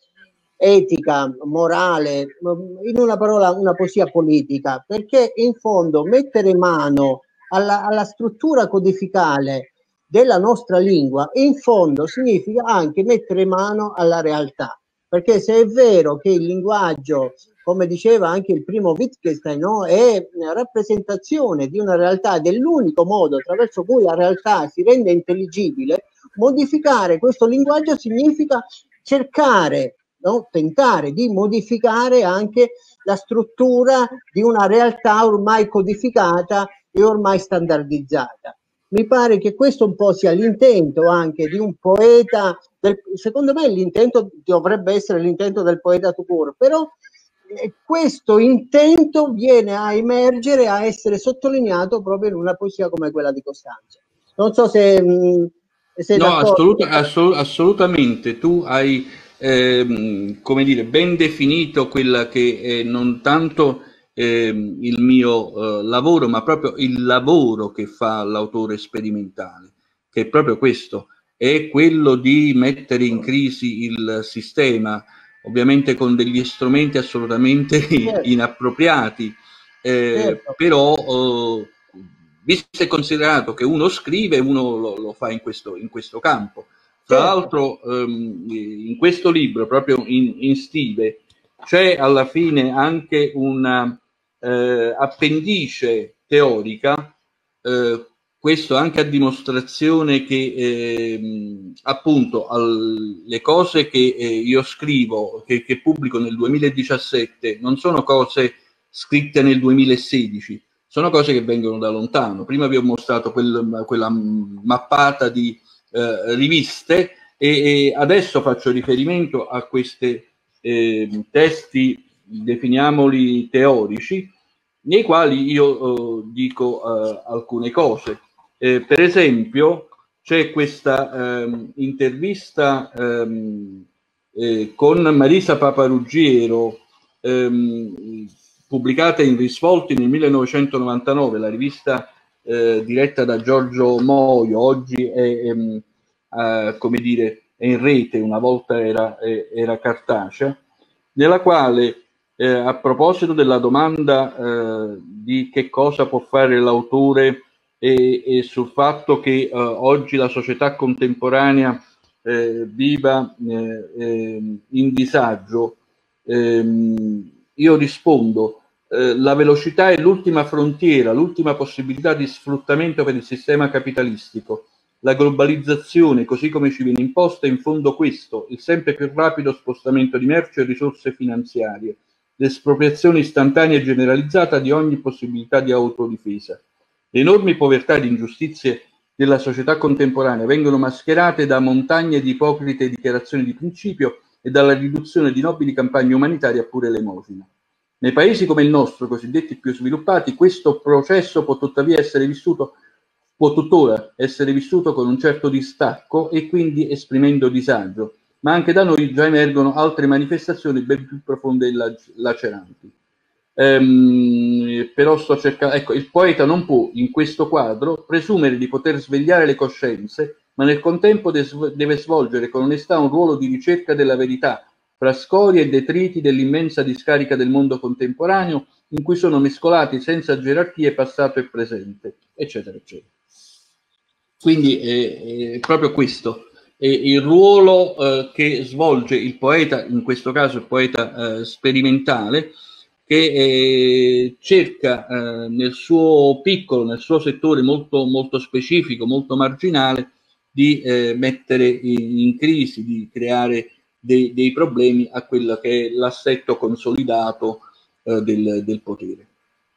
etica, morale, in una parola una poesia politica, perché in fondo mettere mano alla, alla struttura codificale della nostra lingua in fondo significa anche mettere mano alla realtà, perché se è vero che il linguaggio, come diceva anche il primo Wittgenstein, no, è rappresentazione di una realtà, dell'unico modo attraverso cui la realtà si rende intelligibile, modificare questo linguaggio significa cercare, no, tentare di modificare anche la struttura di una realtà ormai codificata e ormai standardizzata. Mi pare che questo un po' sia l'intento anche di un poeta, del, secondo me l'intento dovrebbe essere l'intento del poeta tout court, però eh, questo intento viene a emergere, a essere sottolineato proprio in una poesia come quella di Costanzo. Non so se... Mh, se no, assoluta, assolut, assolutamente, tu hai, ehm, come dire, ben definito quella che è non tanto eh, il mio eh, lavoro, ma proprio il lavoro che fa l'autore sperimentale, che è proprio questo, è quello di mettere in crisi il sistema, ovviamente con degli strumenti assolutamente certo. inappropriati, eh, certo. però eh, visto e considerato che uno scrive, uno lo, lo fa in questo, in questo campo. Tra certo. l'altro ehm, in questo libro, proprio in, in Stive, c'è alla fine anche una eh, appendice teorica, eh, questo anche a dimostrazione che eh, appunto al, le cose che eh, io scrivo, che, che pubblico nel duemiladiciassette, non sono cose scritte nel duemilasedici, sono cose che vengono da lontano. Prima vi ho mostrato quel, quella mappata di eh, riviste e, e adesso faccio riferimento a questi eh, testi, definiamoli teorici, nei quali io eh, dico eh, alcune cose. Eh, per esempio, c'è questa eh, intervista ehm, eh, con Marisa Paparuggiero, ehm, pubblicata in Risvolti nel millenovecentonovantanove, la rivista eh, diretta da Giorgio Moio, oggi è, ehm, eh, come dire, è in rete, una volta era, eh, era cartacea, nella quale eh, a proposito della domanda eh, di che cosa può fare l'autore e, e sul fatto che eh, oggi la società contemporanea eh, viva eh, eh, in disagio, ehm, io rispondo, eh, la velocità è l'ultima frontiera, l'ultima possibilità di sfruttamento per il sistema capitalistico. La globalizzazione, così come ci viene imposta, è in fondo questo, il sempre più rapido spostamento di merci e risorse finanziarie, l'espropriazione istantanea e generalizzata di ogni possibilità di autodifesa. Le enormi povertà ed ingiustizie della società contemporanea vengono mascherate da montagne di ipocrite dichiarazioni di principio e dalla riduzione di nobili campagne umanitarie a pure elemosina. Nei paesi come il nostro, cosiddetti più sviluppati, questo processo può tuttavia essere vissuto può tuttora essere vissuto con un certo distacco e quindi esprimendo disagio, ma anche da noi già emergono altre manifestazioni ben più profonde e laceranti. Ehm, però sto cercando, ecco, il poeta non può in questo quadro presumere di poter svegliare le coscienze, ma nel contempo deve svolgere con onestà un ruolo di ricerca della verità fra scorie e detriti dell'immensa discarica del mondo contemporaneo, in cui sono mescolati senza gerarchie passato e presente, eccetera, eccetera. Quindi è, è proprio questo, è il ruolo eh, che svolge il poeta, in questo caso il poeta eh, sperimentale, che eh, cerca eh, nel suo piccolo, nel suo settore molto, molto specifico, molto marginale, di eh, mettere in, in crisi, di creare dei, dei problemi a quello che è l'assetto consolidato eh, del, del potere.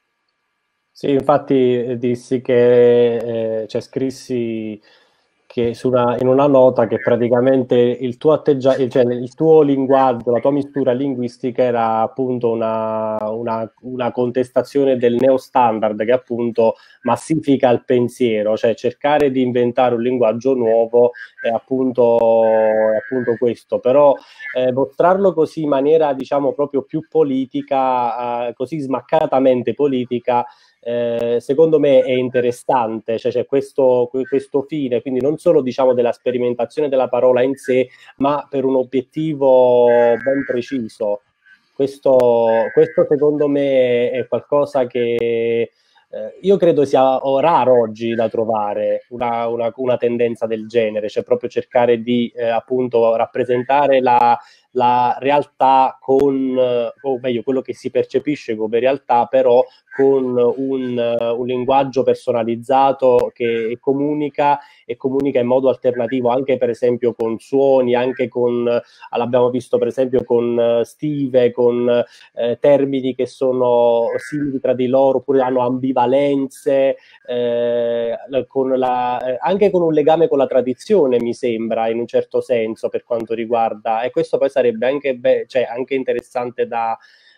Sì, infatti dissi che, eh, cioè scrissi che su una, in una nota che praticamente il tuo atteggiamento, cioè il tuo linguaggio, la tua mistura linguistica era appunto una, una, una contestazione del neostandard che appunto massifica il pensiero, cioè cercare di inventare un linguaggio nuovo è appunto, è appunto questo, però eh, mostrarlo così in maniera diciamo proprio più politica, eh, così smaccatamente politica, Eh, secondo me è interessante, cioè c'è questo, questo fine, quindi non solo diciamo della sperimentazione della parola in sé, ma per un obiettivo ben preciso. Questo, questo secondo me è qualcosa che eh, io credo sia raro oggi da trovare, una, una, una tendenza del genere, cioè proprio cercare di eh, appunto rappresentare la, la realtà con, o meglio, quello che si percepisce come realtà, però con un, un linguaggio personalizzato che comunica e comunica in modo alternativo, anche per esempio con suoni, anche con, l'abbiamo visto per esempio con stive, con eh, termini che sono simili tra di loro, oppure hanno ambivalenze, eh, con la, eh, anche con un legame con la tradizione, mi sembra, in un certo senso, per quanto riguarda, e questo poi sarebbe anche, beh, cioè, anche interessante da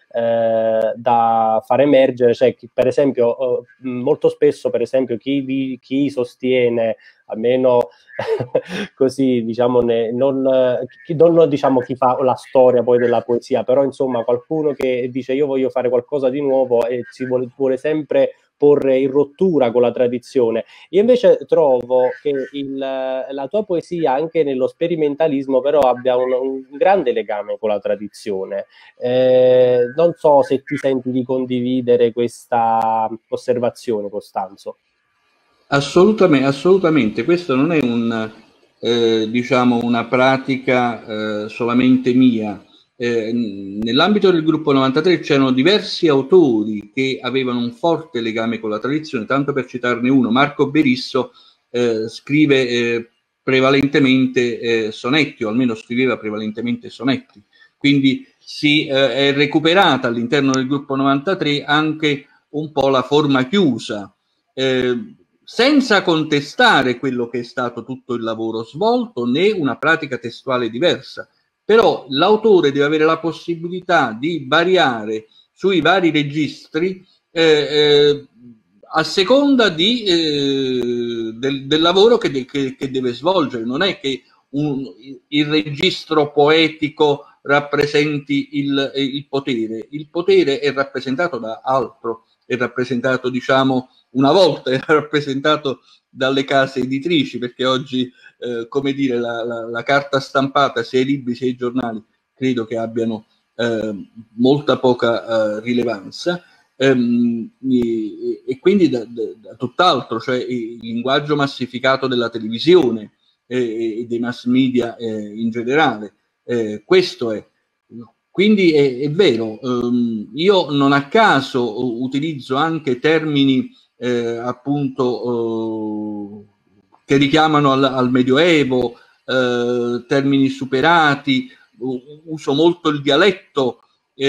Eh, da far emergere, cioè chi, per esempio eh, molto spesso per esempio chi, chi sostiene almeno così diciamo ne, non, chi, non diciamo chi fa la storia poi della poesia, però insomma qualcuno che dice io voglio fare qualcosa di nuovo e si vuole, vuole sempre porre in rottura con la tradizione. Io invece trovo che il, la tua poesia anche nello sperimentalismo però abbia un, un grande legame con la tradizione. Eh, non so se ti senti di condividere questa osservazione, Costanzo. Assolutamente, assolutamente. Questo non è un, eh, diciamo, una pratica eh, solamente mia. Eh, nell'ambito del gruppo novantatré c'erano diversi autori che avevano un forte legame con la tradizione, tanto per citarne uno, Marco Berisso eh, scrive eh, prevalentemente eh, sonetti, o almeno scriveva prevalentemente sonetti, quindi si eh, è recuperata all'interno del gruppo novantatré anche un po' la forma chiusa, eh, senza contestare quello che è stato tutto il lavoro svolto né una pratica testuale diversa. Però l'autore deve avere la possibilità di variare sui vari registri eh, eh, a seconda di, eh, del, del lavoro che, de, che, che deve svolgere. Non è che un, il registro poetico rappresenti il, il potere. Il potere è rappresentato da altro, è rappresentato, diciamo, una volta era rappresentato dalle case editrici, perché oggi eh, come dire, la, la, la carta stampata, sia i libri sia i giornali, credo che abbiano eh, molta poca eh, rilevanza, ehm, e, e quindi da, da, da tutt'altro, cioè il linguaggio massificato della televisione e, e dei mass media eh, in generale. Eh, questo è. Quindi è, è vero, ehm, io non a caso utilizzo anche termini eh, appunto eh, che richiamano al, al Medioevo, eh, termini superati, uso molto il dialetto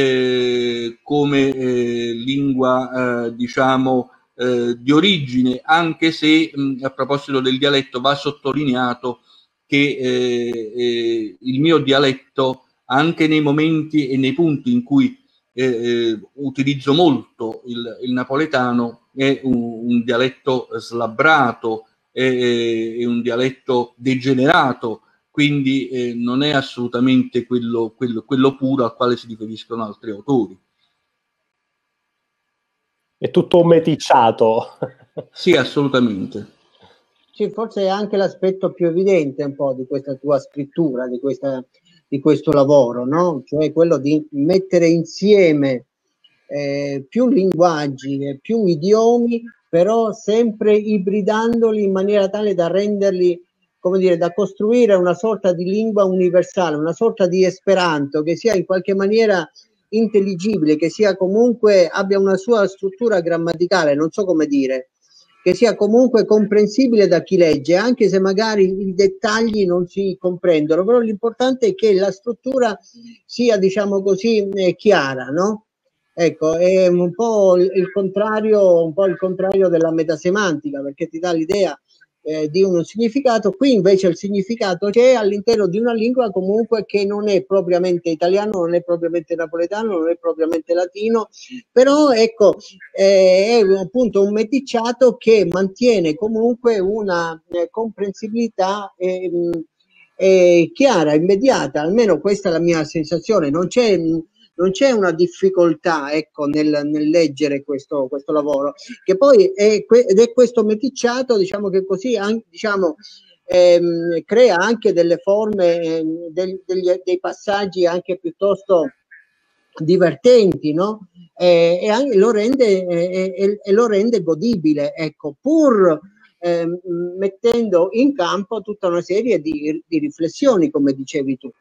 eh, come eh, lingua eh, diciamo eh, di origine, anche se mh, a proposito del dialetto va sottolineato che eh, eh, il mio dialetto, anche nei momenti e nei punti in cui eh, utilizzo molto il, il napoletano, è un, un dialetto slabbrato, è, è un dialetto degenerato, quindi eh, non è assolutamente quello, quello, quello puro al quale si riferiscono altri autori. È tutto meticciato. Sì, assolutamente. Sì, forse è anche l'aspetto più evidente un po' di questa tua scrittura, di, questa, di questo lavoro, no? Cioè quello di mettere insieme eh, più linguaggi e più idiomi, però sempre ibridandoli in maniera tale da renderli, come dire, da costruire una sorta di lingua universale, una sorta di esperanto che sia in qualche maniera intelligibile, che sia comunque abbia una sua struttura grammaticale, non so come dire, che sia comunque comprensibile da chi legge, anche se magari i dettagli non si comprendono, però l'importante è che la struttura sia, diciamo così, eh, chiara, no? Ecco, è un po' il contrario, un po' il contrario della metasemantica, perché ti dà l'idea eh, di un significato. Qui invece il significato c'è all'interno di una lingua comunque che non è propriamente italiano, non è propriamente napoletano, non è propriamente latino, però ecco, eh, è appunto un meticciato che mantiene comunque una eh, comprensibilità eh, eh, chiara, immediata, almeno questa è la mia sensazione. Non c'è non c'è una difficoltà, ecco, nel, nel leggere questo, questo lavoro, che poi è, ed è questo meticciato, diciamo che così, anche, diciamo, ehm, crea anche delle forme, eh, del, degli, dei passaggi anche piuttosto divertenti, no? Eh, e anche lo rende, eh, e, e lo rende godibile, ecco, pur eh, mettendo in campo tutta una serie di, di riflessioni, come dicevi tu.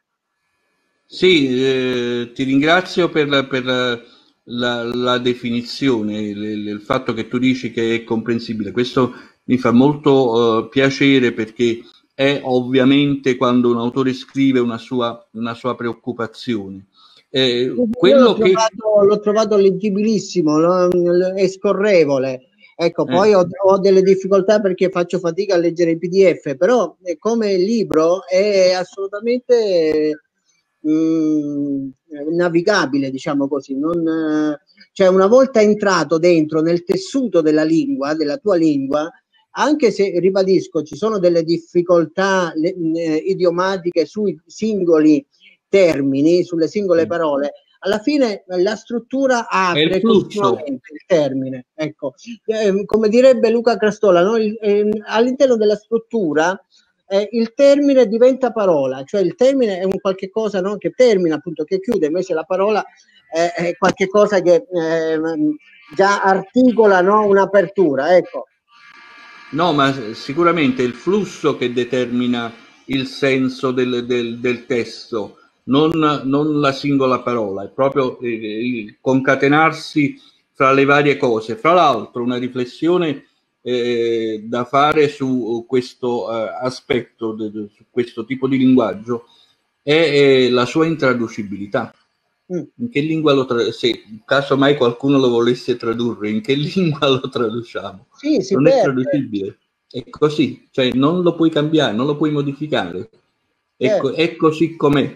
Sì, eh, ti ringrazio per, la, per la, la definizione, il, il fatto che tu dici che è comprensibile. Questo mi fa molto uh, piacere, perché è ovviamente quando un autore scrive una sua, una sua preoccupazione. Eh, quello l'ho, che... trovato, l'ho trovato leggibilissimo, no? È scorrevole. Ecco, poi eh. ho, ho delle difficoltà perché faccio fatica a leggere i P D F, però eh, come libro è assolutamente mh, navigabile, diciamo così. Non, eh, cioè, una volta entrato dentro nel tessuto della lingua, della tua lingua, anche se, ribadisco, ci sono delle difficoltà le, eh, idiomatiche sui singoli termini, sulle singole parole, alla fine la struttura apre il continuamente il termine. Ecco, eh, come direbbe Luca Crastola, no? eh, all'interno della struttura eh, il termine diventa parola, cioè il termine è un qualche cosa, no? Che termina, appunto, che chiude, invece la parola eh, è qualche cosa che eh, già articola, no? Un'apertura, ecco. No, ma sicuramente è il flusso che determina il senso del, del, del testo, non, non la singola parola, è proprio il concatenarsi fra le varie cose. Fra l'altro, una riflessione eh, da fare su questo eh, aspetto, de, de, su questo tipo di linguaggio, è, è la sua intraducibilità. In che lingua lo traduciamo? Se caso mai qualcuno lo volesse tradurre, in che lingua lo traduciamo? Sì, si non perde. È traducibile, è così, cioè non lo puoi cambiare, non lo puoi modificare, è, certo. È così com'è.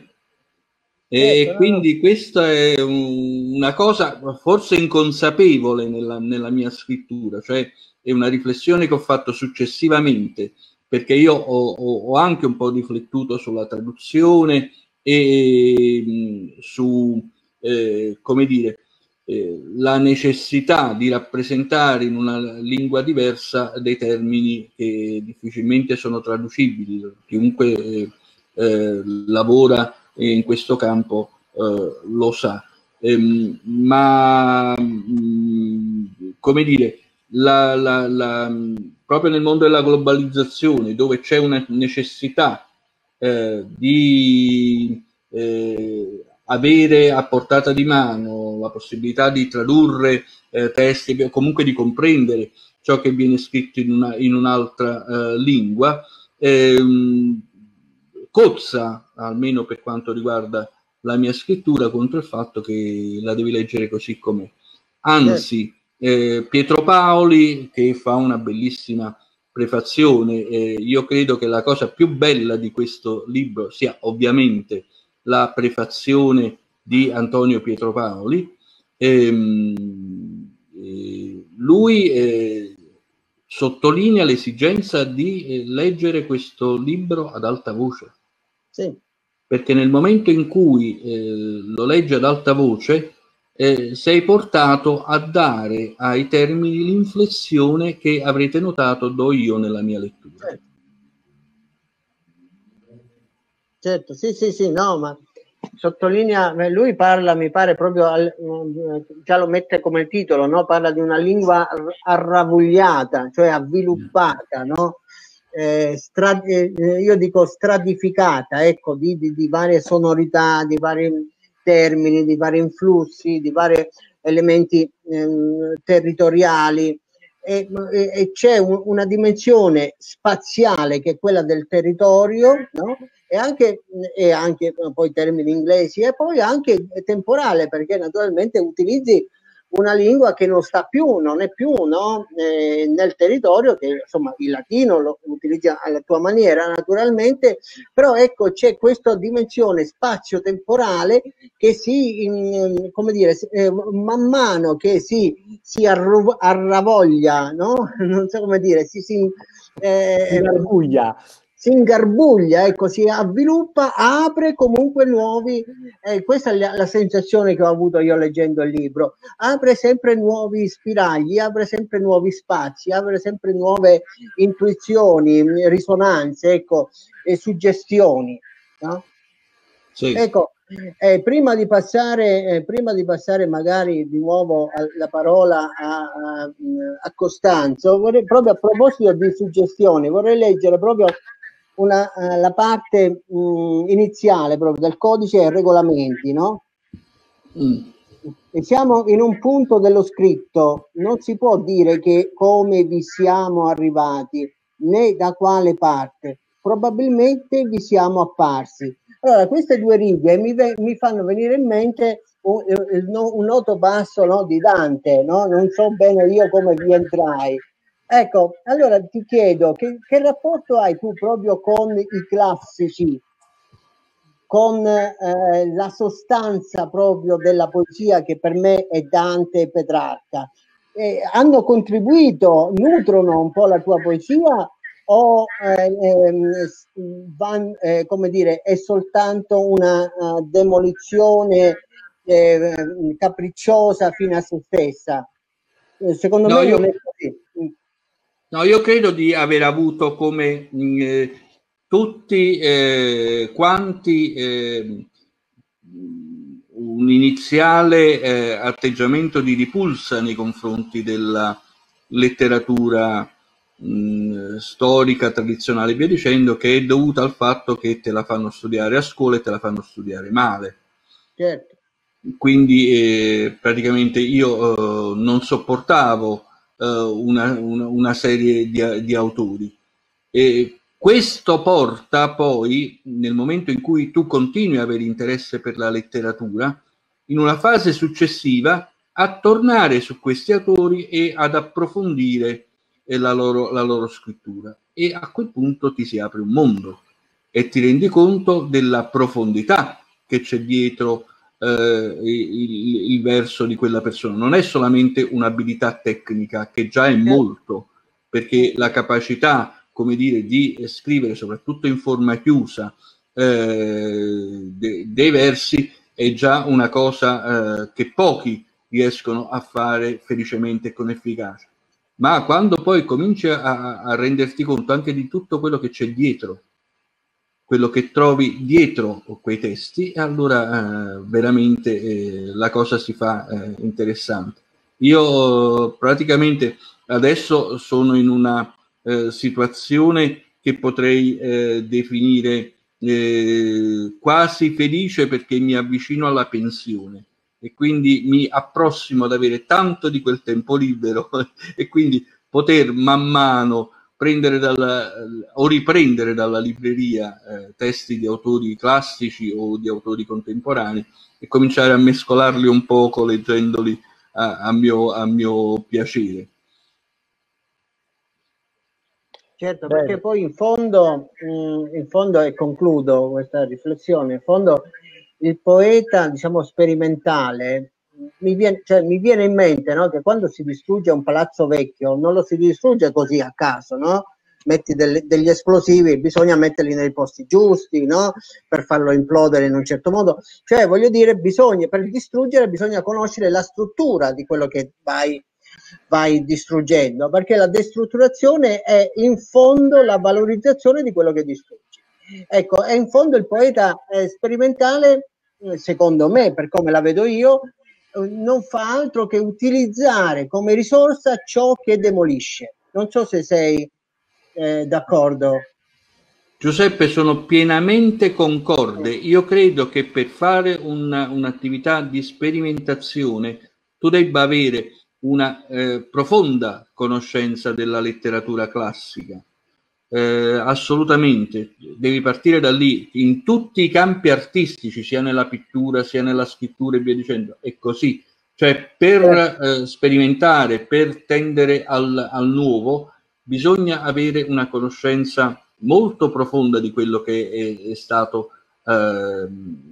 E certo, quindi no. Questa è un, una cosa forse inconsapevole nella, nella mia scrittura, cioè è una riflessione che ho fatto successivamente, perché io ho, ho, ho anche un po' riflettuto sulla traduzione e mh, su, eh, come dire, eh, la necessità di rappresentare in una lingua diversa dei termini che difficilmente sono traducibili. Chiunque eh, eh, lavora in questo campo eh, lo sa. Ehm, ma mh, come dire, la, la, la, proprio nel mondo della globalizzazione, dove c'è una necessità eh, di eh, avere a portata di mano la possibilità di tradurre eh, testi o comunque di comprendere ciò che viene scritto in, una, in un'altra eh, lingua, ehm, cozza, almeno per quanto riguarda la mia scrittura, contro il fatto che la devi leggere così com'è. Anzi, eh, Pietro Paoli, che fa una bellissima prefazione, eh, io credo che la cosa più bella di questo libro sia ovviamente la prefazione di Antonio Pietro Paoli, ehm, eh, lui eh, sottolinea l'esigenza di eh, leggere questo libro ad alta voce. Sì. Perché nel momento in cui eh, lo legge ad alta voce, eh, sei portato a dare ai termini l'inflessione che avrete notato do io nella mia lettura. Certo, certo, sì, sì, sì, no, ma sottolinea, lui parla, mi pare proprio, al, già lo mette come titolo, no? Parla di una lingua arravogliata, cioè avviluppata, no? Eh, stra, eh, io dico stratificata, ecco, di, di, di varie sonorità, di vari termini, di vari influssi, di vari elementi eh, territoriali, e, e, e c'è un, una dimensione spaziale che è quella del territorio, no? E anche, e anche poi termini inglesi, e poi anche temporale, perché naturalmente utilizzi una lingua che non sta più, non è più, no? eh, nel territorio, che insomma il latino lo utilizzi alla tua maniera naturalmente, però ecco c'è questa dimensione spazio-temporale che si, in, come dire, eh, man mano che si, si arru- arravoglia, no? Non so come dire, si, si, eh, si ingarbuglia. si ingarbuglia, ecco, si avviluppa, apre comunque nuovi, eh, questa è la, la sensazione che ho avuto io leggendo il libro, apre sempre nuovi spiragli, apre sempre nuovi spazi, apre sempre nuove intuizioni, risonanze, ecco, e suggestioni, no? Sì. Ecco, eh, prima di passare, eh, prima di passare magari di nuovo a, la parola a, a, a Costanzo, vorrei, proprio a proposito di suggestioni, vorrei leggere proprio una, uh, la parte mh, iniziale proprio del codice e regolamenti, no? Mm. E siamo in un punto dello scritto, non si può dire che come vi siamo arrivati, né da quale parte, probabilmente vi siamo apparsi. Allora, queste due righe mi, mi fanno venire in mente un, un noto passo, no, di Dante, no? Non so bene io come vi entrai. Ecco, allora ti chiedo, che, che rapporto hai tu proprio con i classici, con eh, la sostanza proprio della poesia che per me è Dante e Petrarca? Eh, hanno contribuito, nutrono un po' la tua poesia o eh, ehm, van, eh, come dire, è soltanto una uh, demolizione eh, capricciosa fino a se stessa? Eh, secondo no, me io, non è così. No, io credo di aver avuto come mh, eh, tutti eh, quanti eh, un iniziale eh, atteggiamento di ripulsa nei confronti della letteratura mh, storica, tradizionale e via dicendo, che è dovuta al fatto che te la fanno studiare a scuola e te la fanno studiare male. Certo. Quindi eh, praticamente io eh, non sopportavo eh, una, una, una serie di, di autori. E questo porta poi, nel momento in cui tu continui a avere interesse per la letteratura, in una fase successiva, a tornare su questi autori e ad approfondire eh, la, loro, la loro scrittura. E a quel punto ti si apre un mondo e ti rendi conto della profondità che c'è dietro eh, il, il verso di quella persona. Non è solamente un'abilità tecnica, che già è molto, perché la capacità, come dire, di scrivere soprattutto in forma chiusa eh, de, dei versi è già una cosa eh, che pochi riescono a fare felicemente e con efficacia. Ma quando poi cominci a, a renderti conto anche di tutto quello che c'è dietro, quello che trovi dietro quei testi, e allora eh, veramente eh, la cosa si fa eh, interessante. Io praticamente adesso sono in una eh, situazione che potrei eh, definire eh, quasi felice, perché mi avvicino alla pensione e quindi mi approssimo ad avere tanto di quel tempo libero e quindi poter man mano prendere dalla, o riprendere dalla libreria eh, testi di autori classici o di autori contemporanei e cominciare a mescolarli un poco leggendoli a, a, mio, a mio piacere. Certo, Bene. Perché poi in fondo, mh, in fondo, e concludo questa riflessione, in fondo il poeta, diciamo, sperimentale mi viene, cioè, mi viene in mente, no, che quando si distrugge un palazzo vecchio non lo si distrugge così a caso, no? Metti delle, degli esplosivi, bisogna metterli nei posti giusti, no? Per farlo implodere in un certo modo. Cioè, voglio dire, bisogna, per distruggere bisogna conoscere la struttura di quello che vai, vai distruggendo, perché la destrutturazione è in fondo la valorizzazione di quello che distruggi. Ecco, è in fondo il poeta eh, sperimentale, secondo me, per come la vedo io, non fa altro che utilizzare come risorsa ciò che demolisce. Non so se sei eh, d'accordo. Giuseppe, sono pienamente concorde. Io credo che per fare un'attività un di sperimentazione tu debba avere una eh, profonda conoscenza della letteratura classica. Eh, assolutamente, devi partire da lì, in tutti i campi artistici, sia nella pittura, sia nella scrittura e via dicendo, è così. Cioè, per eh, sperimentare, per tendere al, al nuovo, bisogna avere una conoscenza molto profonda di quello che è, è stato, eh,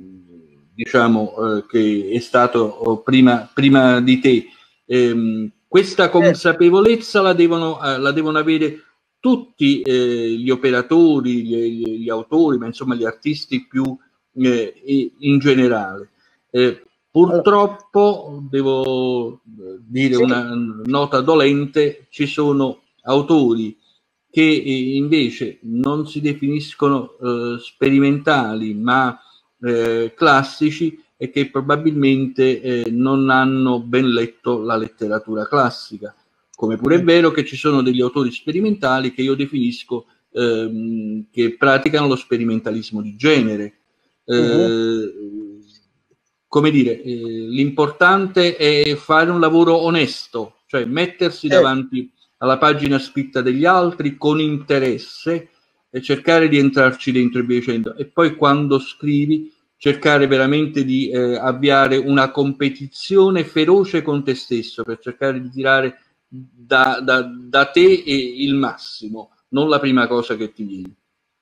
diciamo, eh, che è stato prima, prima di te. Eh, questa consapevolezza la devono, eh, la devono avere tutti eh, gli operatori, gli, gli autori, ma insomma gli artisti più eh, in generale. Eh, purtroppo, devo dire una nota dolente, ci sono autori che eh, invece non si definiscono eh, sperimentali, ma eh, classici, e che probabilmente eh, non hanno ben letto la letteratura classica. Come pure è vero che ci sono degli autori sperimentali che io definisco ehm, che praticano lo sperimentalismo di genere. Eh, uh-huh. Come dire, eh, l'importante è fare un lavoro onesto, cioè mettersi eh. davanti alla pagina scritta degli altri con interesse e cercare di entrarci dentro e via dicendo. E poi quando scrivi cercare veramente di eh, avviare una competizione feroce con te stesso per cercare di tirare Da, da, da te il massimo, non la prima cosa che ti viene.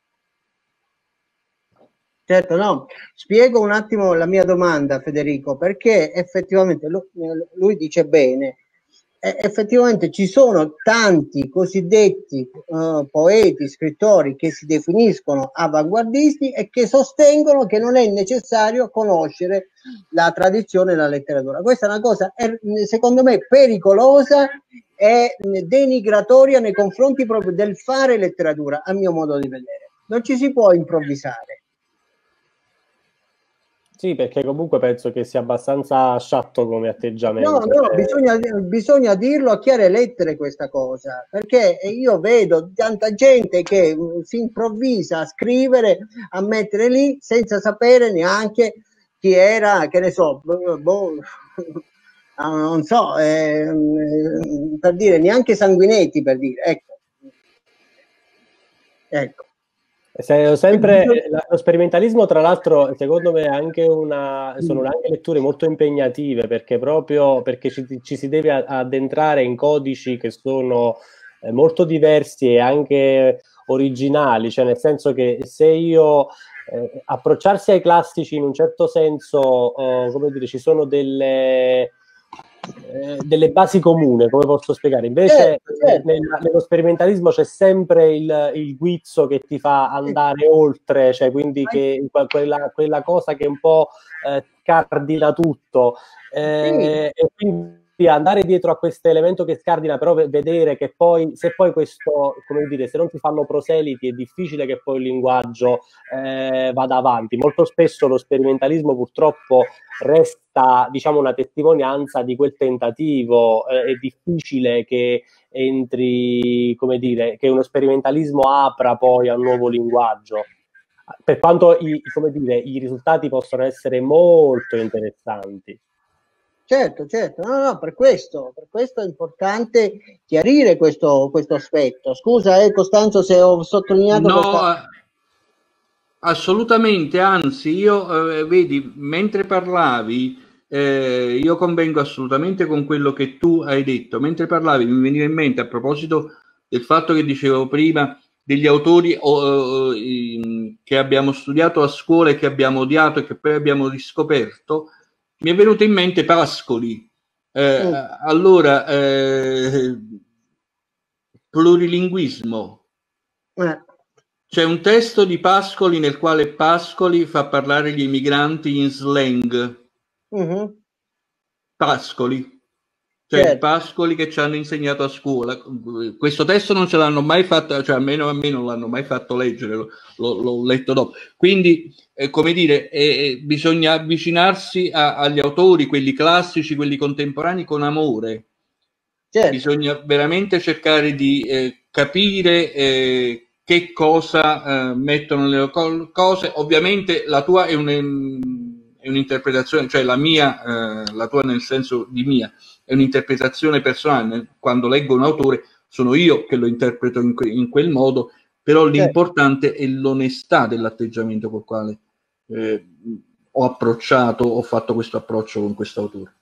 Certo, no, spiego un attimo la mia domanda, Federico, perché effettivamente lui, lui dice bene, eh, effettivamente ci sono tanti cosiddetti uh, poeti, scrittori che si definiscono avanguardisti e che sostengono che non è necessario conoscere la tradizione della letteratura. Questa è una cosa, secondo me, pericolosa e denigratoria nei confronti proprio del fare letteratura, a mio modo di vedere. Non ci si può improvvisare. Sì, perché comunque penso che sia abbastanza sciatto come atteggiamento. No, no, cioè... bisogna, bisogna dirlo a chiare lettere questa cosa, perché io vedo tanta gente che si improvvisa a scrivere, a mettere lì senza sapere neanche chi era, che ne so, boh, non so, eh, per dire, neanche Sanguinetti, per dire, ecco. Ecco. Se, sempre lo sperimentalismo, tra l'altro, secondo me è anche una, sono anche letture molto impegnative, perché proprio perché ci, ci si deve addentrare in codici che sono eh, molto diversi e anche originali, cioè nel senso che se io eh, approcciarsi ai classici in un certo senso, eh, come dire, ci sono delle Eh, delle basi comuni, come posso spiegare? Invece certo, certo. Nel, nello sperimentalismo c'è sempre il, il guizzo che ti fa andare oltre, cioè quindi che quella, quella cosa che un po' eh, cardina tutto eh, sì. E quindi andare dietro a questo elemento che scardina, però vedere che poi, se poi questo, come dire, se non ti fanno proseliti è difficile che poi il linguaggio eh, vada avanti. Molto spesso lo sperimentalismo purtroppo resta, diciamo, una testimonianza di quel tentativo. Eh, è difficile che entri, come dire, che uno sperimentalismo apra poi a un nuovo linguaggio, per quanto i, come dire, i risultati possono essere molto interessanti. Certo, certo, no, no, per questo, per questo è importante chiarire questo, questo aspetto. Scusa, eh, Costanzo, se ho sottolineato no, questa... assolutamente, anzi, io, eh, vedi, mentre parlavi, eh, io convengo assolutamente con quello che tu hai detto. Mentre parlavi mi veniva in mente, a proposito del fatto che dicevo prima, degli autori oh, eh, che abbiamo studiato a scuola e che abbiamo odiato e che poi abbiamo riscoperto, mi è venuto in mente Pascoli. Eh, mm. Allora, eh, plurilinguismo. Eh. C'è un testo di Pascoli nel quale Pascoli fa parlare gli emigranti in slang. Mm-hmm. Pascoli. Cioè certo. Pascoli che ci hanno insegnato a scuola. Questo testo non ce l'hanno mai fatto, cioè almeno a me non l'hanno mai fatto leggere, l'ho letto dopo. Quindi, eh, come dire, eh, bisogna avvicinarsi a, agli autori, quelli classici, quelli contemporanei, con amore. Certo. Bisogna veramente cercare di eh, capire eh, che cosa eh, mettono nelle cose. Ovviamente la tua è un'interpretazione, cioè la mia, eh, la tua nel senso di mia, è un'interpretazione personale. Quando leggo un autore sono io che lo interpreto in, que in quel modo, però l'importante è l'onestà dell'atteggiamento col quale eh, ho approcciato, ho fatto questo approccio con questo autore.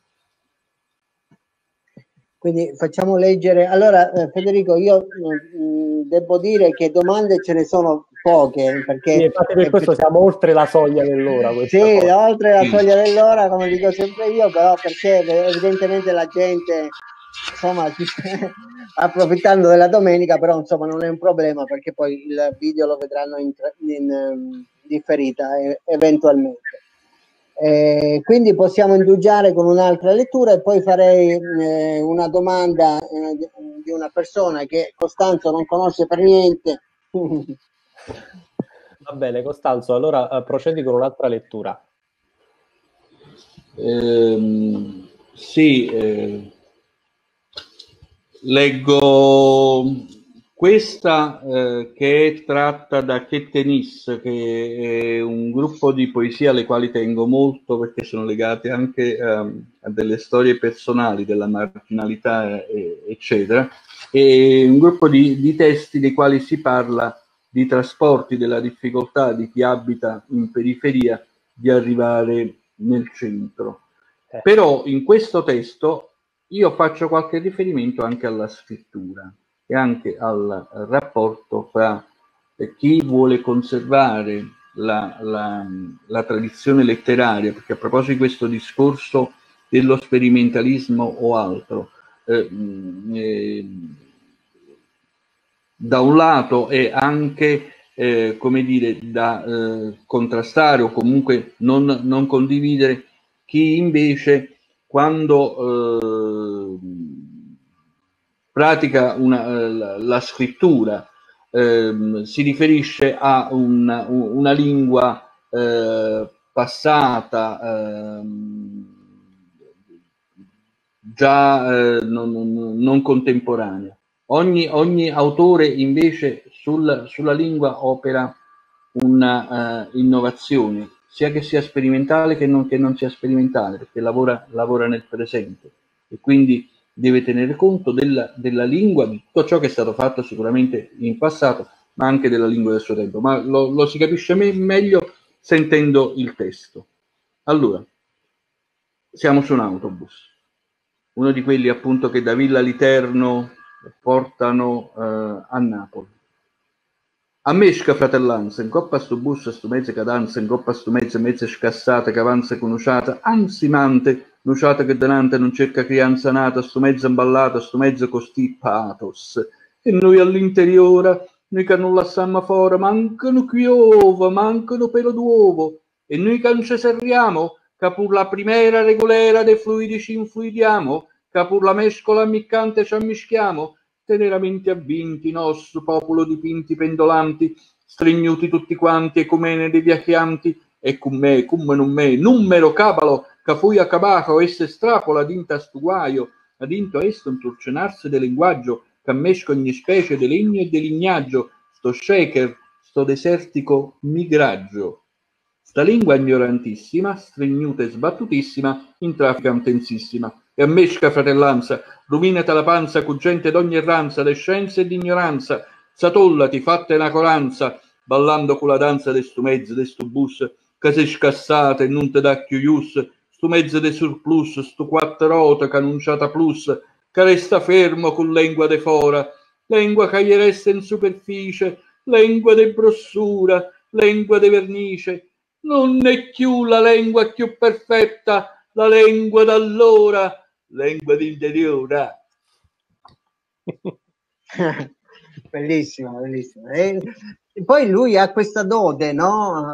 Quindi facciamo leggere. Allora, eh, Federico, io mh, devo dire che domande ce ne sono poche, perché sì, infatti per questo siamo oltre la soglia dell'ora. Sì, cosa. oltre la soglia dell'ora, come dico sempre io, però perché evidentemente la gente, insomma, approfittando della domenica, però insomma non è un problema, perché poi il video lo vedranno in, in um, differita eh, eventualmente. Eh, quindi possiamo indugiare con un'altra lettura e poi farei eh, una domanda eh, di una persona che Costanzo non conosce per niente. Va bene, Costanzo, allora uh, procedi con un'altra lettura. Ehm, sì, eh, leggo questa eh, che è tratta da Che Tenis, che è un gruppo di poesie alle quali tengo molto perché sono legate anche um, a delle storie personali della marginalità eh, eccetera, e un gruppo di, di testi dei quali si parla di trasporti, della difficoltà di chi abita in periferia di arrivare nel centro. Eh. Però in questo testo io faccio qualche riferimento anche alla scrittura e anche al rapporto fra chi vuole conservare la, la, la tradizione letteraria, perché a proposito di questo discorso dello sperimentalismo o altro, eh, eh, da un lato è anche eh, come dire da eh, contrastare o comunque non, non condividere chi invece quando eh, pratica una, la, la scrittura eh, si riferisce a una, una lingua eh, passata, eh, già eh, non, non, non contemporanea. Ogni, ogni autore invece sul, sulla lingua opera una uh, innovazione, sia che sia sperimentale che non, che non sia sperimentale, perché lavora, lavora nel presente e quindi deve tenere conto della, della lingua, di tutto ciò che è stato fatto sicuramente in passato, ma anche della lingua del suo tempo. Ma lo, lo si capisce me, meglio sentendo il testo. Allora, siamo su un autobus, uno di quelli appunto che da Villa Literno portano eh, a Napoli. A mesca fratellanza, in coppa a sto bus, a sto mezzo cadanza, in coppa a sto mezzo, mezzo scassata, che avanza conosciata, ansimante, nuciata che denante non cerca crianza nata, sto mezzo imballata, sto mezzo costipatos. E noi all'interiore, noi che non lasciamo fuori, mancano qui uova, mancano pelo d'uovo, e noi che non ci serriamo, che pur la primera regolera dei fluidi ci influidiamo, che pur la mescola ammiccante ci ammischiamo, teneramente avvinti, nostro popolo di pinti pendolanti, stregnuti tutti quanti, ecumene dei viaggianti, e con me, come non me, numero cabalo, che fui a cabaco, esse strapola dinta stu guaio, ad into esto un turcenarsi del linguaggio, che ammesco ogni specie di legno e di lignaggio, sto shaker, sto desertico migraggio. Sta lingua ignorantissima, stregnuta e sbattutissima, in traffica intensissima. E ammesca fratellanza, ruminata la panza con gente d'ogni erranza, de scienze e d'ignoranza, satollati, fatte una coranza, ballando con la danza de stu mezzo, de stu bus, che sei scassata e non te dà chiuius, stu mezzo de surplus, stu quattro rote che annunciata plus, che resta fermo con lingua de fora, lingua che gli resta in superficie, lingua de brossura, lingua de vernice, non è più la lingua più perfetta, la lingua d'allora, lingua d'interiore. Bellissimo, bellissimo. E poi lui ha questa dote, no?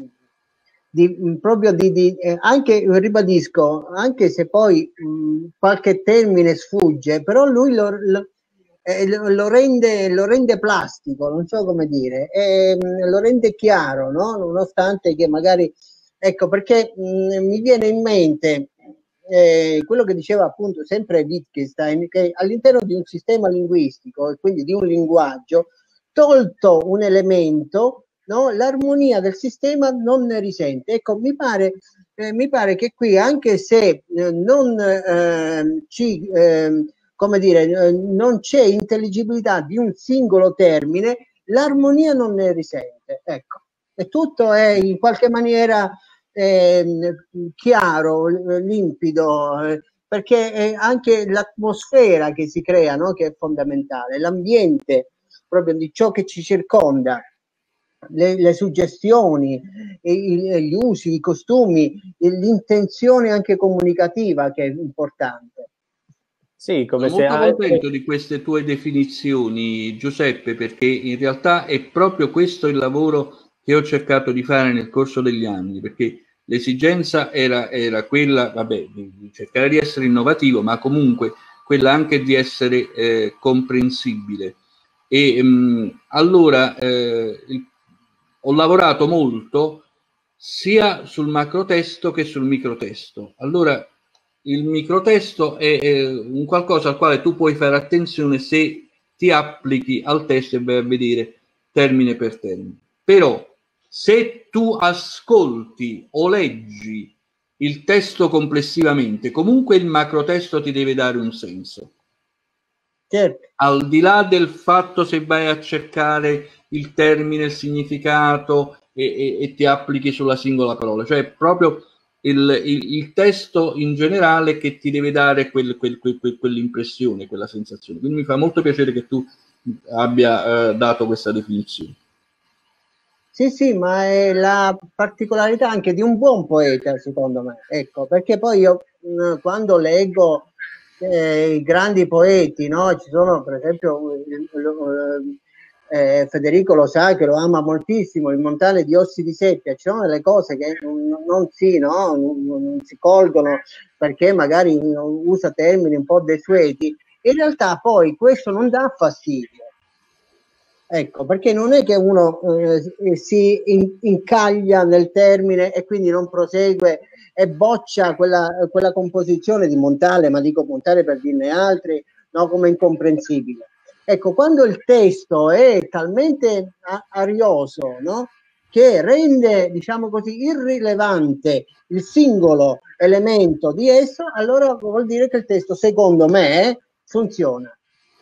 Di, proprio di, di eh, anche, ribadisco, anche se poi mh, qualche termine sfugge, però lui lo, lo, eh, lo, rende, lo rende plastico, non so come dire, e, mh, lo rende chiaro, no? Nonostante che magari, ecco, perché mh, mi viene in mente eh, quello che diceva appunto sempre Wittgenstein, che all'interno di un sistema linguistico e quindi di un linguaggio, tolto un elemento, no, l'armonia del sistema non ne risente. Ecco, mi pare, eh, mi pare che qui, anche se eh, non eh, ci, eh, come dire, eh, non c'è intelligibilità di un singolo termine, l'armonia non ne risente. Ecco, e tutto è in qualche maniera eh, chiaro, limpido, eh, perché è anche l'atmosfera che si crea, no, che è fondamentale, l'ambiente proprio di ciò che ci circonda. Le, le suggestioni, i, gli usi, i costumi, l'intenzione anche comunicativa che è importante. Sì, come Sono se molto anche... contento di queste tue definizioni, Giuseppe, perché in realtà è proprio questo il lavoro che ho cercato di fare nel corso degli anni, perché l'esigenza era, era quella, vabbè, di cercare di essere innovativo, ma comunque quella anche di essere eh, comprensibile. E mh, allora eh, il, ho lavorato molto sia sul macrotesto che sul microtesto. Allora, il microtesto è, è un qualcosa al quale tu puoi fare attenzione se ti applichi al testo e vai a vedere termine per termine. Però, se tu ascolti o leggi il testo complessivamente, comunque il macrotesto ti deve dare un senso. Certo. Al di là del fatto se vai a cercare il termine, il significato e, e, e ti applichi sulla singola parola, cioè proprio il, il, il testo in generale che ti deve dare quel, quel, quel, quel, quell'impressione, quella sensazione. Quindi mi fa molto piacere che tu abbia eh, dato questa definizione. Sì, sì, ma è la particolarità anche di un buon poeta, secondo me. Ecco, perché poi io mh, quando leggo eh, i grandi poeti, no? Ci sono per esempio eh, Federico lo sa che lo ama moltissimo, il Montale di Ossi di Seppia, ci sono delle cose che non, non si, no? non, non si colgono perché magari usa termini un po' desueti. In realtà poi questo non dà fastidio. Ecco, perché non è che uno eh, si in, incaglia nel termine e quindi non prosegue e boccia quella, quella composizione di Montale, ma dico Montale per dirne altri, no, come incomprensibile. Ecco, quando il testo è talmente arioso, no, che rende, diciamo così, irrilevante il singolo elemento di esso, allora vuol dire che il testo, secondo me, funziona.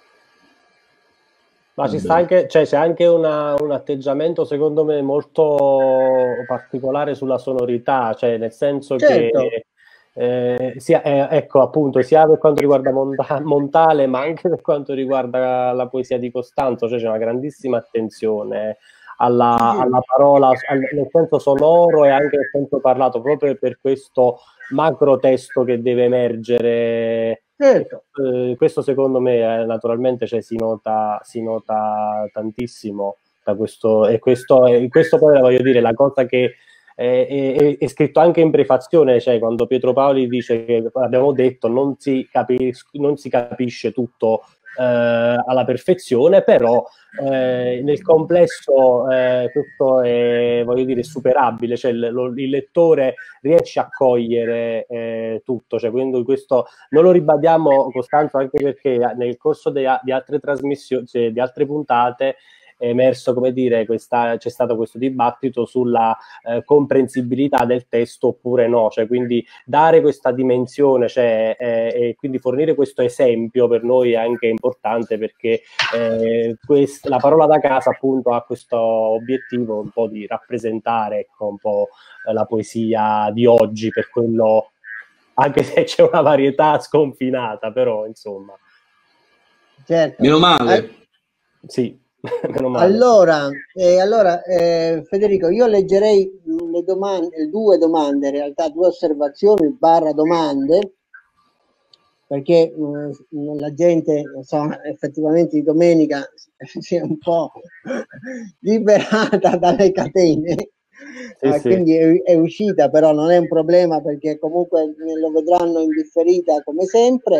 Ma ci sta anche, cioè c'è anche una, un atteggiamento secondo me molto particolare sulla sonorità, cioè nel senso certo. che eh, sia, eh, ecco appunto sia per quanto riguarda Monta- Montale ma anche per quanto riguarda la poesia di Costanzo, cioè c'è una grandissima attenzione alla, Sì. alla parola al, nel senso sonoro e anche nel senso parlato, proprio per questo macro testo che deve emergere. Certo. Eh, questo secondo me eh, naturalmente cioè, si, nota, si nota tantissimo da questo, e questo, e questo poi voglio dire la cosa che è, è, è scritto anche in prefazione, cioè quando Pietro Paoli dice che abbiamo detto non si, capis- non si capisce tutto eh, alla perfezione, però eh, nel complesso eh, tutto è, voglio dire, superabile, cioè il, lo, il lettore riesce a cogliere eh, tutto, cioè quindi questo non lo ribadiamo Costanzo anche perché nel corso de, di altre trasmissioni, cioè, di altre puntate è emerso, come dire, questa, c'è stato questo dibattito sulla eh, comprensibilità del testo oppure no, cioè quindi dare questa dimensione, cioè, eh, e quindi fornire questo esempio per noi è anche importante perché eh, quest- la parola da casa appunto ha questo obiettivo un po' di rappresentare ecco, un po' la poesia di oggi, per quello anche se c'è una varietà sconfinata, però insomma. Certo. Meno male. Sì. Meno male. Allora, eh, allora eh, Federico, io leggerei le domande, due domande, in realtà due osservazioni barra domande, perché mh, la gente, insomma, effettivamente di domenica si è un po' liberata dalle catene, Sì, eh, sì. quindi è, è uscita, però non è un problema perché comunque lo vedranno in differita come sempre.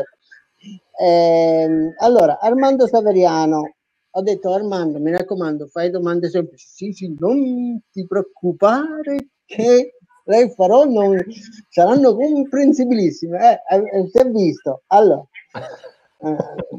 Eh, allora, Armando Saveriano, ho detto Armando, mi raccomando, fai domande semplici. Sì, sì, non ti preoccupare che le farò non saranno comprensibilissime. Eh, eh, si è visto. Allora, eh,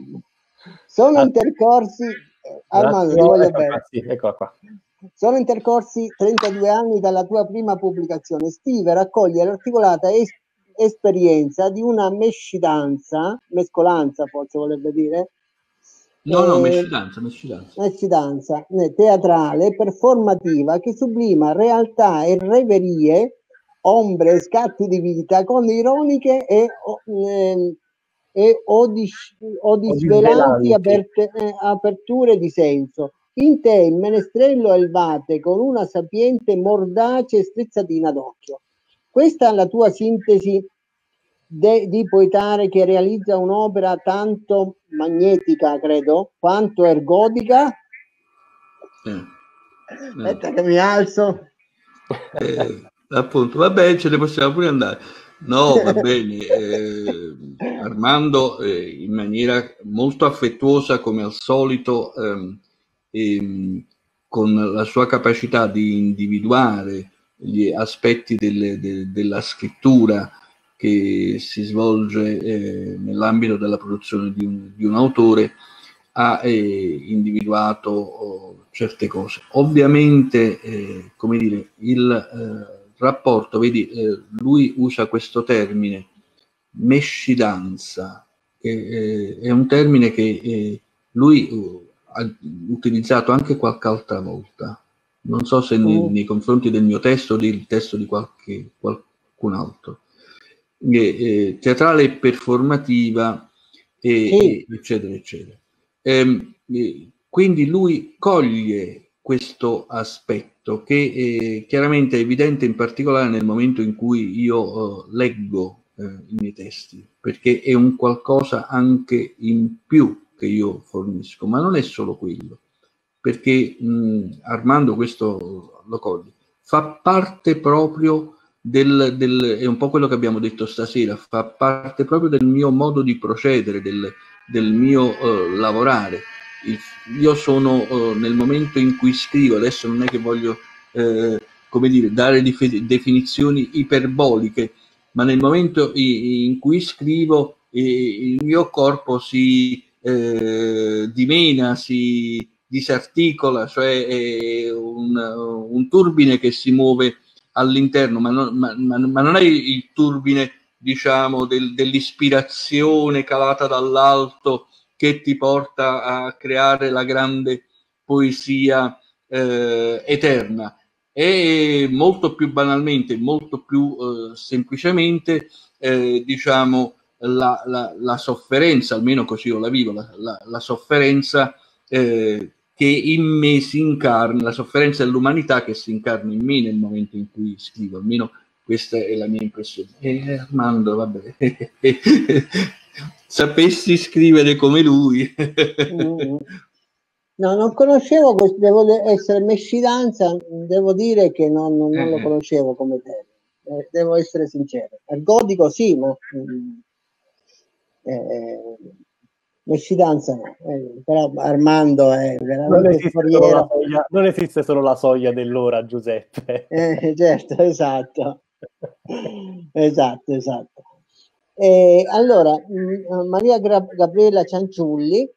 sono intercorsi, eh, Armando, ti voglio ecco bene. qua, sì, ecco qua. Sono intercorsi trentadue anni dalla tua prima pubblicazione. Steve raccoglie l'articolata es- esperienza di una mescidanza, mescolanza forse vorrebbe dire, No, no, eh, mescidanza, mescidanza. mescidanza eh, teatrale, performativa, che sublima realtà e reverie, ombre e scatti di vita con ironiche e, eh, e o, dis- o disvelanti aperte, eh, aperture di senso. In te il menestrello è il vate con una sapiente mordace e strizzatina d'occhio. Questa è la tua sintesi de, di Poetare, che realizza un'opera tanto magnetica, credo, quanto ergodica. Eh. Aspetta che mi alzo. Eh, appunto, vabbè, ce ne possiamo pure andare. No, va bene. Eh, Armando, eh, in maniera molto affettuosa, come al solito, ehm, ehm, con la sua capacità di individuare gli aspetti delle, de, della scrittura che si svolge eh, nell'ambito della produzione di un, di un autore, ha eh, individuato oh, certe cose. Ovviamente, eh, come dire, il eh, rapporto, vedi, eh, lui usa questo termine, mescidanza, che eh, è un termine che eh, lui uh, ha utilizzato anche qualche altra volta. Non so se nei, nei confronti del mio testo o del testo di qualche, qualcun altro. Eh, eh, teatrale e performativa, e, Sì. e, eccetera, eccetera. Ehm, eh, quindi lui coglie questo aspetto che eh, chiaramente è evidente in particolare nel momento in cui io eh, leggo eh, i miei testi, perché è un qualcosa anche in più che io fornisco, ma non è solo quello, perché mh, Armando questo lo coglie, fa parte proprio del, del, è un po' quello che abbiamo detto stasera, fa parte proprio del mio modo di procedere, del, del mio uh, lavorare. Il, io sono uh, nel momento in cui scrivo, adesso non è che voglio eh, come dire, dare definizioni iperboliche, ma nel momento in, in cui scrivo eh, il mio corpo si eh, dimena, si disarticola, cioè è un, un turbine che si muove all'interno, ma, non, ma, ma, ma non è il turbine, diciamo, del, dell'ispirazione calata dall'alto che ti porta a creare la grande poesia eh, eterna. E molto più banalmente, molto più eh, semplicemente, eh, diciamo, la, la, la sofferenza, almeno così io la vivo, la, la, la sofferenza eh, che in me si incarna, la sofferenza dell'umanità che si incarna in me nel momento in cui scrivo, almeno questa è la mia impressione. E Armando, vabbè, sapessi scrivere come lui. Mm. No, non conoscevo questo, devo essere mescidanza, devo dire che non, non, non lo conoscevo come termine, eh, devo essere sincero. Ergodico sì, ma mm, eh, mescidanza no, eh, però Armando è Non veramente esiste, solo la storiero. soglia, non esiste solo la soglia dell'ora, Giuseppe. Eh, certo, esatto. Esatto, esatto. Eh, allora, mh, Maria Gra- Gabriella Cianciulli,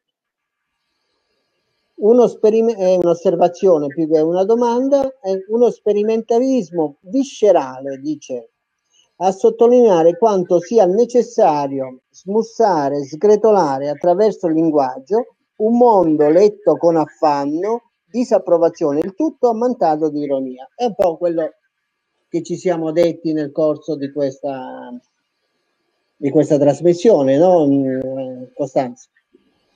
uno sperim- è un'osservazione più che una domanda, è uno sperimentalismo viscerale, dice, a sottolineare quanto sia necessario smussare, sgretolare attraverso il linguaggio un mondo letto con affanno, disapprovazione, il tutto ammantato di ironia. È un po' quello che ci siamo detti nel corso di questa, di questa trasmissione, no, Costanzo?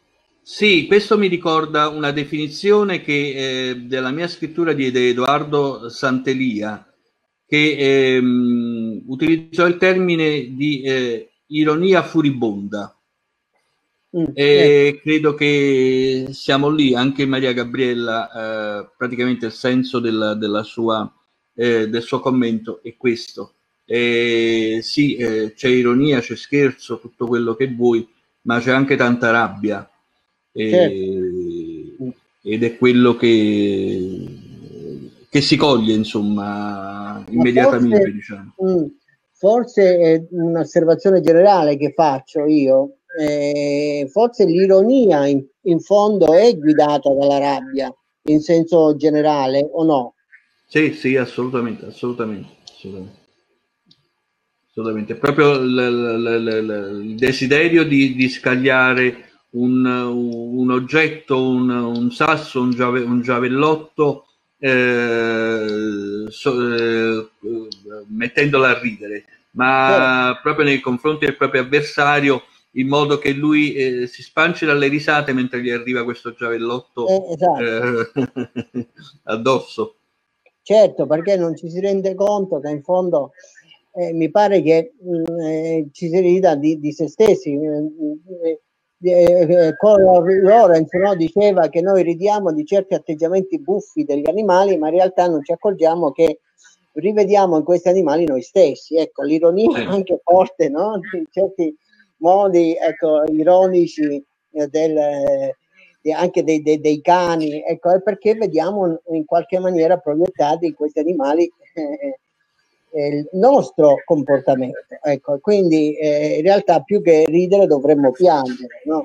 Sì, questo mi ricorda una definizione che, eh, della mia scrittura di Edoardo Santelia, che ehm, utilizzò il termine di eh, ironia furibonda. Mm, e eh. credo che siamo lì, anche Maria Gabriella, eh, praticamente il senso della, della sua, eh, del suo commento è questo. Eh, sì, eh, c'è ironia, c'è scherzo, tutto quello che vuoi, ma c'è anche tanta rabbia. Certo. Ed è quello che, che si coglie, insomma, immediatamente. Forse, diciamo. mh, forse è un'osservazione generale che faccio io, eh, forse l'ironia in, in fondo è guidata dalla rabbia, in senso generale, o no? Sì, sì, assolutamente, assolutamente, assolutamente. Assolutamente. È proprio l, l, l, l, il desiderio di, di scagliare un, un oggetto, un, un sasso, un, giave, un giavellotto, eh, so, eh, mettendola a ridere, ma sì. proprio nei confronti del proprio avversario, in modo che lui eh, si spanci dalle risate mentre gli arriva questo giavellotto eh, esatto. eh, addosso. Certo, perché non ci si rende conto che in fondo eh, mi pare che mh, eh, ci si rida di, di se stessi. Eh, eh, Lorenz, no, diceva che noi ridiamo di certi atteggiamenti buffi degli animali, ma in realtà non ci accorgiamo che rivediamo in questi animali noi stessi. Ecco, l'ironia è anche forte, no? In certi modi, ecco, ironici eh, del... Eh, anche dei, dei, dei cani, ecco, è perché vediamo in qualche maniera proiettati in questi animali eh, eh, il nostro comportamento, ecco, quindi eh, in realtà più che ridere dovremmo piangere, no?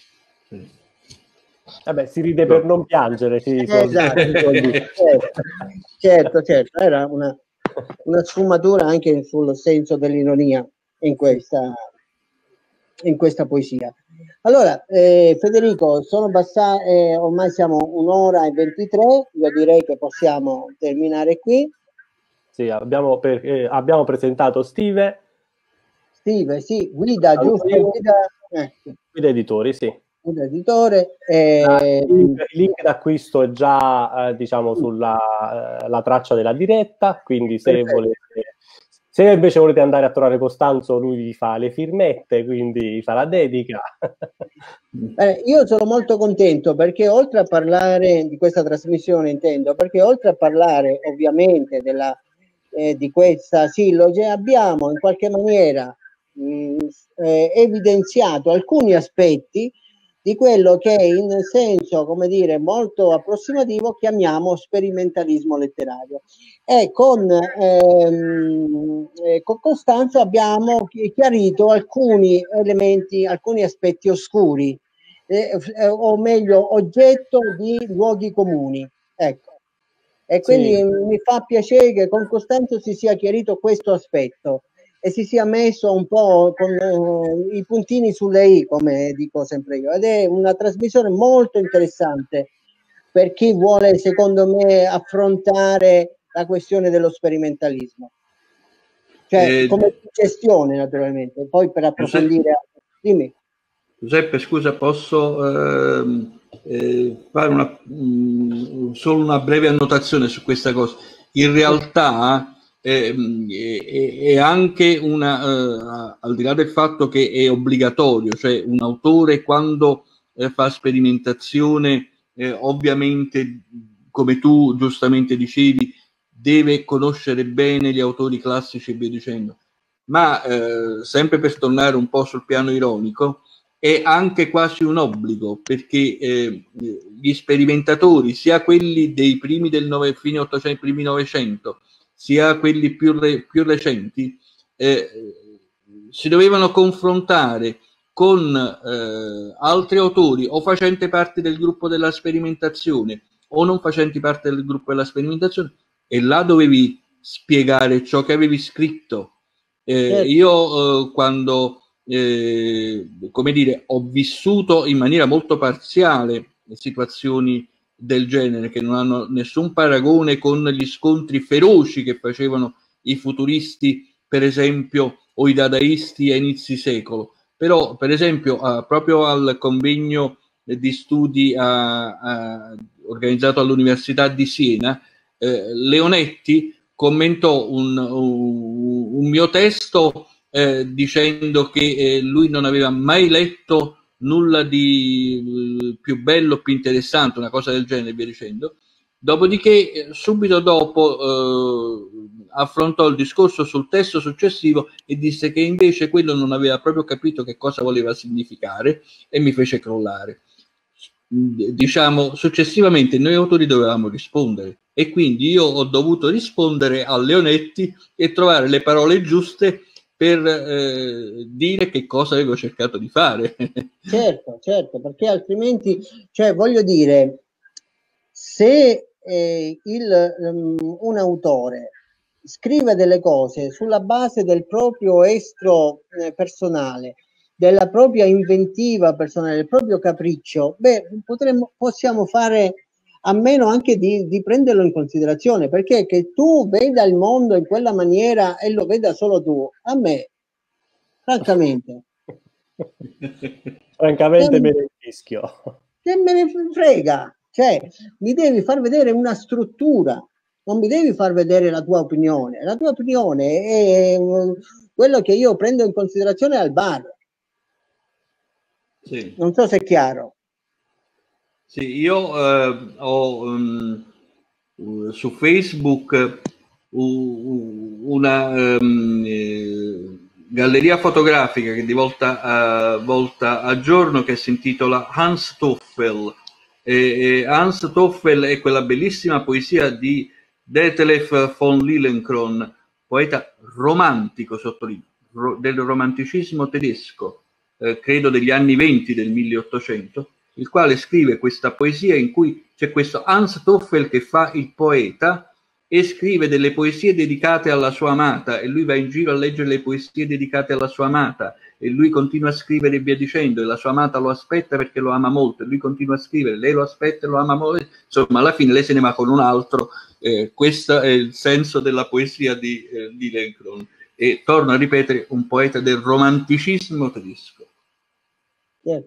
Vabbè, si ride per non piangere, sì, esatto. certo, certo, certo, era una, una sfumatura anche sul senso dell'ironia in questa, in questa poesia. Allora, eh, Federico, sono passati, eh, ormai siamo un'ora e ventitré, io direi che possiamo terminare qui. Sì, abbiamo, per, eh, abbiamo presentato Steve. Steve, sì, guida, giusto? Guida, eh. guida editori, sì. Guida editore. Eh, il, link, il link d'acquisto è già, eh, diciamo, sulla eh, la traccia della diretta, quindi se perfetto. volete... Se invece volete andare a trovare Costanzo, lui vi fa le firmette, quindi fa la dedica. Eh, io sono molto contento perché oltre a parlare di questa trasmissione, intendo, perché oltre a parlare ovviamente della, eh, di questa silloge, abbiamo in qualche maniera mh, eh, evidenziato alcuni aspetti di quello che in senso, come dire, molto approssimativo chiamiamo sperimentalismo letterario. E con, ehm, eh, con Costanzo abbiamo chiarito alcuni elementi, alcuni aspetti oscuri, eh, o meglio, oggetto di luoghi comuni. Ecco. E quindi sì. mi fa piacere che con Costanzo si sia chiarito questo aspetto e si sia messo un po' con uh, i puntini sulle i, come dico sempre io, ed è una trasmissione molto interessante per chi vuole, secondo me, affrontare la questione dello sperimentalismo, cioè eh, come gestione, naturalmente, poi per approfondire. Giuseppe, dimmi. Giuseppe, scusa, posso eh, eh, fare una, mh, solo una breve annotazione su questa cosa? In realtà Eh, è, è anche una, eh, al di là del fatto che è obbligatorio, cioè un autore quando eh, fa sperimentazione, eh, ovviamente, come tu giustamente dicevi, deve conoscere bene gli autori classici e via dicendo, ma eh, sempre per tornare un po' sul piano ironico, è anche quasi un obbligo, perché eh, gli sperimentatori, sia quelli dei primi del nove, fine ottocento, primi novecento, sia quelli più, re, più recenti, eh, si dovevano confrontare con eh, altri autori o facenti parte del gruppo della sperimentazione o non facenti parte del gruppo della sperimentazione, e là dovevi spiegare ciò che avevi scritto. Eh, certo. Io eh, quando eh, come dire, ho vissuto in maniera molto parziale situazioni del genere che non hanno nessun paragone con gli scontri feroci che facevano i futuristi, per esempio, o i dadaisti a inizi secolo. Però, per esempio, eh, proprio al convegno di studi a, a, organizzato all'Università di Siena, eh, Leonetti commentò un, un, un mio testo eh, dicendo che eh, lui non aveva mai letto nulla di eh, più bello, più interessante, una cosa del genere, via dicendo. Dopodiché, eh, subito dopo, eh, affrontò il discorso sul testo successivo e disse che invece quello non aveva proprio capito che cosa voleva significare e mi fece crollare. Diciamo, successivamente noi autori dovevamo rispondere e quindi io ho dovuto rispondere a Leonetti e trovare le parole giuste per eh, dire che cosa avevo cercato di fare. Certo, certo, perché altrimenti, cioè voglio dire, se eh, il, um, un autore scrive delle cose sulla base del proprio estro eh, personale, della propria inventiva personale, del proprio capriccio, beh, potremmo, possiamo fare a meno anche di, di prenderlo in considerazione, perché che tu veda il mondo in quella maniera e lo veda solo tu, a me, francamente, francamente me ne fischio. Che me ne frega, cioè mi devi far vedere una struttura, non mi devi far vedere la tua opinione. La tua opinione è quello che io prendo in considerazione al bar. Sì. Non so se è chiaro. Sì, io eh, ho um, su Facebook uh, una um, eh, galleria fotografica che di volta a, volta a giorno che si intitola Hans Toffel. E, e Hans Toffel è quella bellissima poesia di Detlef von Lilienkron, poeta romantico, sottolineo, ro, del romanticismo tedesco, eh, credo degli anni venti del milleottocento, il quale scrive questa poesia in cui c'è questo Hans Toffel che fa il poeta e scrive delle poesie dedicate alla sua amata e lui va in giro a leggere le poesie dedicate alla sua amata e lui continua a scrivere e via dicendo e la sua amata lo aspetta perché lo ama molto e lui continua a scrivere, lei lo aspetta e lo ama molto, insomma alla fine lei se ne va con un altro. Eh, questo è il senso della poesia di, eh, di Lilienkron e torno a ripetere, un poeta del romanticismo tedesco. Yeah.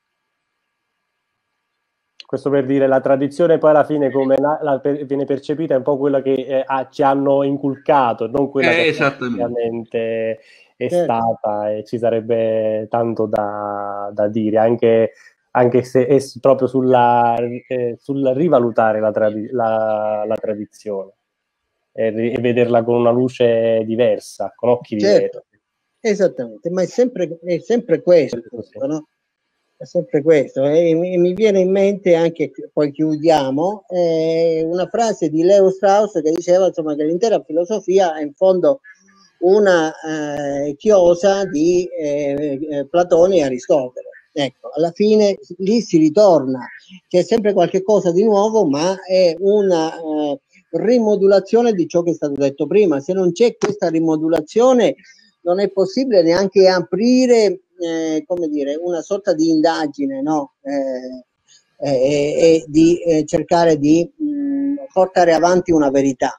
Questo per dire la tradizione poi alla fine come la, la, per, viene percepita è un po' quella che eh, ha, ci hanno inculcato, non quella eh, che esattamente è stata, e ci sarebbe tanto da, da dire, anche, anche se è proprio sulla, eh, sul rivalutare la, tradi la, la tradizione e, e vederla con una luce diversa, con occhi certo. diversi. Esattamente, ma è sempre, è sempre questo, sì. no? È sempre questo, e mi, mi viene in mente anche, poi chiudiamo, eh, una frase di Leo Strauss che diceva insomma che l'intera filosofia è in fondo una eh, chiosa di eh, eh, Platone e Aristotele. Ecco, alla fine lì si ritorna, c'è sempre qualche cosa di nuovo, ma è una eh, rimodulazione di ciò che è stato detto prima. Se non c'è questa rimodulazione non è possibile neanche aprire Eh, come dire, una sorta di indagine, no? Eh, eh, eh, di eh, cercare di mh, portare avanti una verità.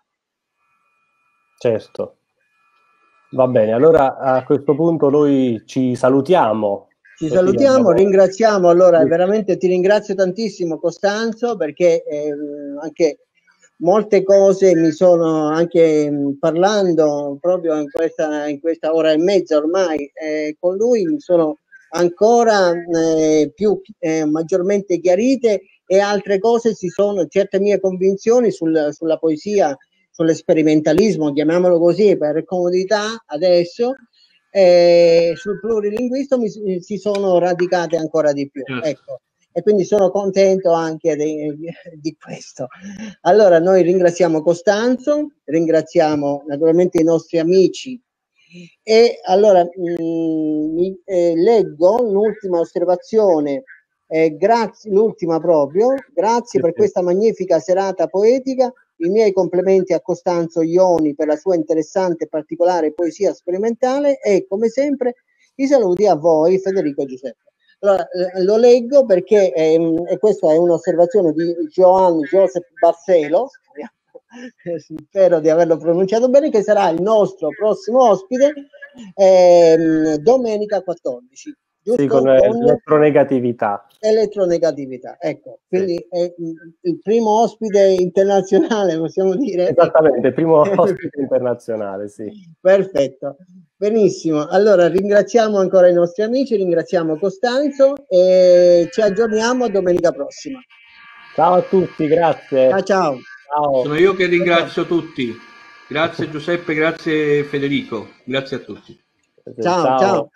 Certo. Va bene, allora a questo punto noi ci salutiamo. Ci salutiamo, ringraziamo, allora veramente ti ringrazio tantissimo Costanzo perché eh, anche molte cose mi sono anche mh, parlando proprio in questa, in questa ora e mezza ormai eh, con lui mi sono ancora eh, più eh, maggiormente chiarite e altre cose si sono, certe mie convinzioni sul, sulla poesia, sull'esperimentalismo, chiamiamolo così per comodità adesso, eh, sul plurilinguismo mi, si sono radicate ancora di più. Ecco. E quindi sono contento anche di, di questo. Allora noi ringraziamo Costanzo, ringraziamo naturalmente i nostri amici e allora mh, eh, leggo l'ultima osservazione, eh, grazie, l'ultima proprio, grazie per questa magnifica serata poetica, i miei complimenti a Costanzo Ioni per la sua interessante e particolare poesia sperimentale e come sempre i saluti a voi Federico e Giuseppe. Allora, eh, lo leggo perché ehm, e questa è un'osservazione di Johann Joseph Barcelos, spero di averlo pronunciato bene, che sarà il nostro prossimo ospite ehm, domenica quattordici. giusto? Sì, con, con elettronegatività. Elettronegatività, ecco, quindi sì. È il primo ospite internazionale, possiamo dire. Esattamente, il primo ospite internazionale, sì. Perfetto, benissimo. Allora ringraziamo ancora i nostri amici, ringraziamo Costanzo e ci aggiorniamo domenica prossima. Ciao a tutti, grazie. Ciao, ciao. Ciao. Sono io che ringrazio ciao. tutti. Grazie Giuseppe, grazie Federico, grazie a tutti. Ciao, ciao. ciao.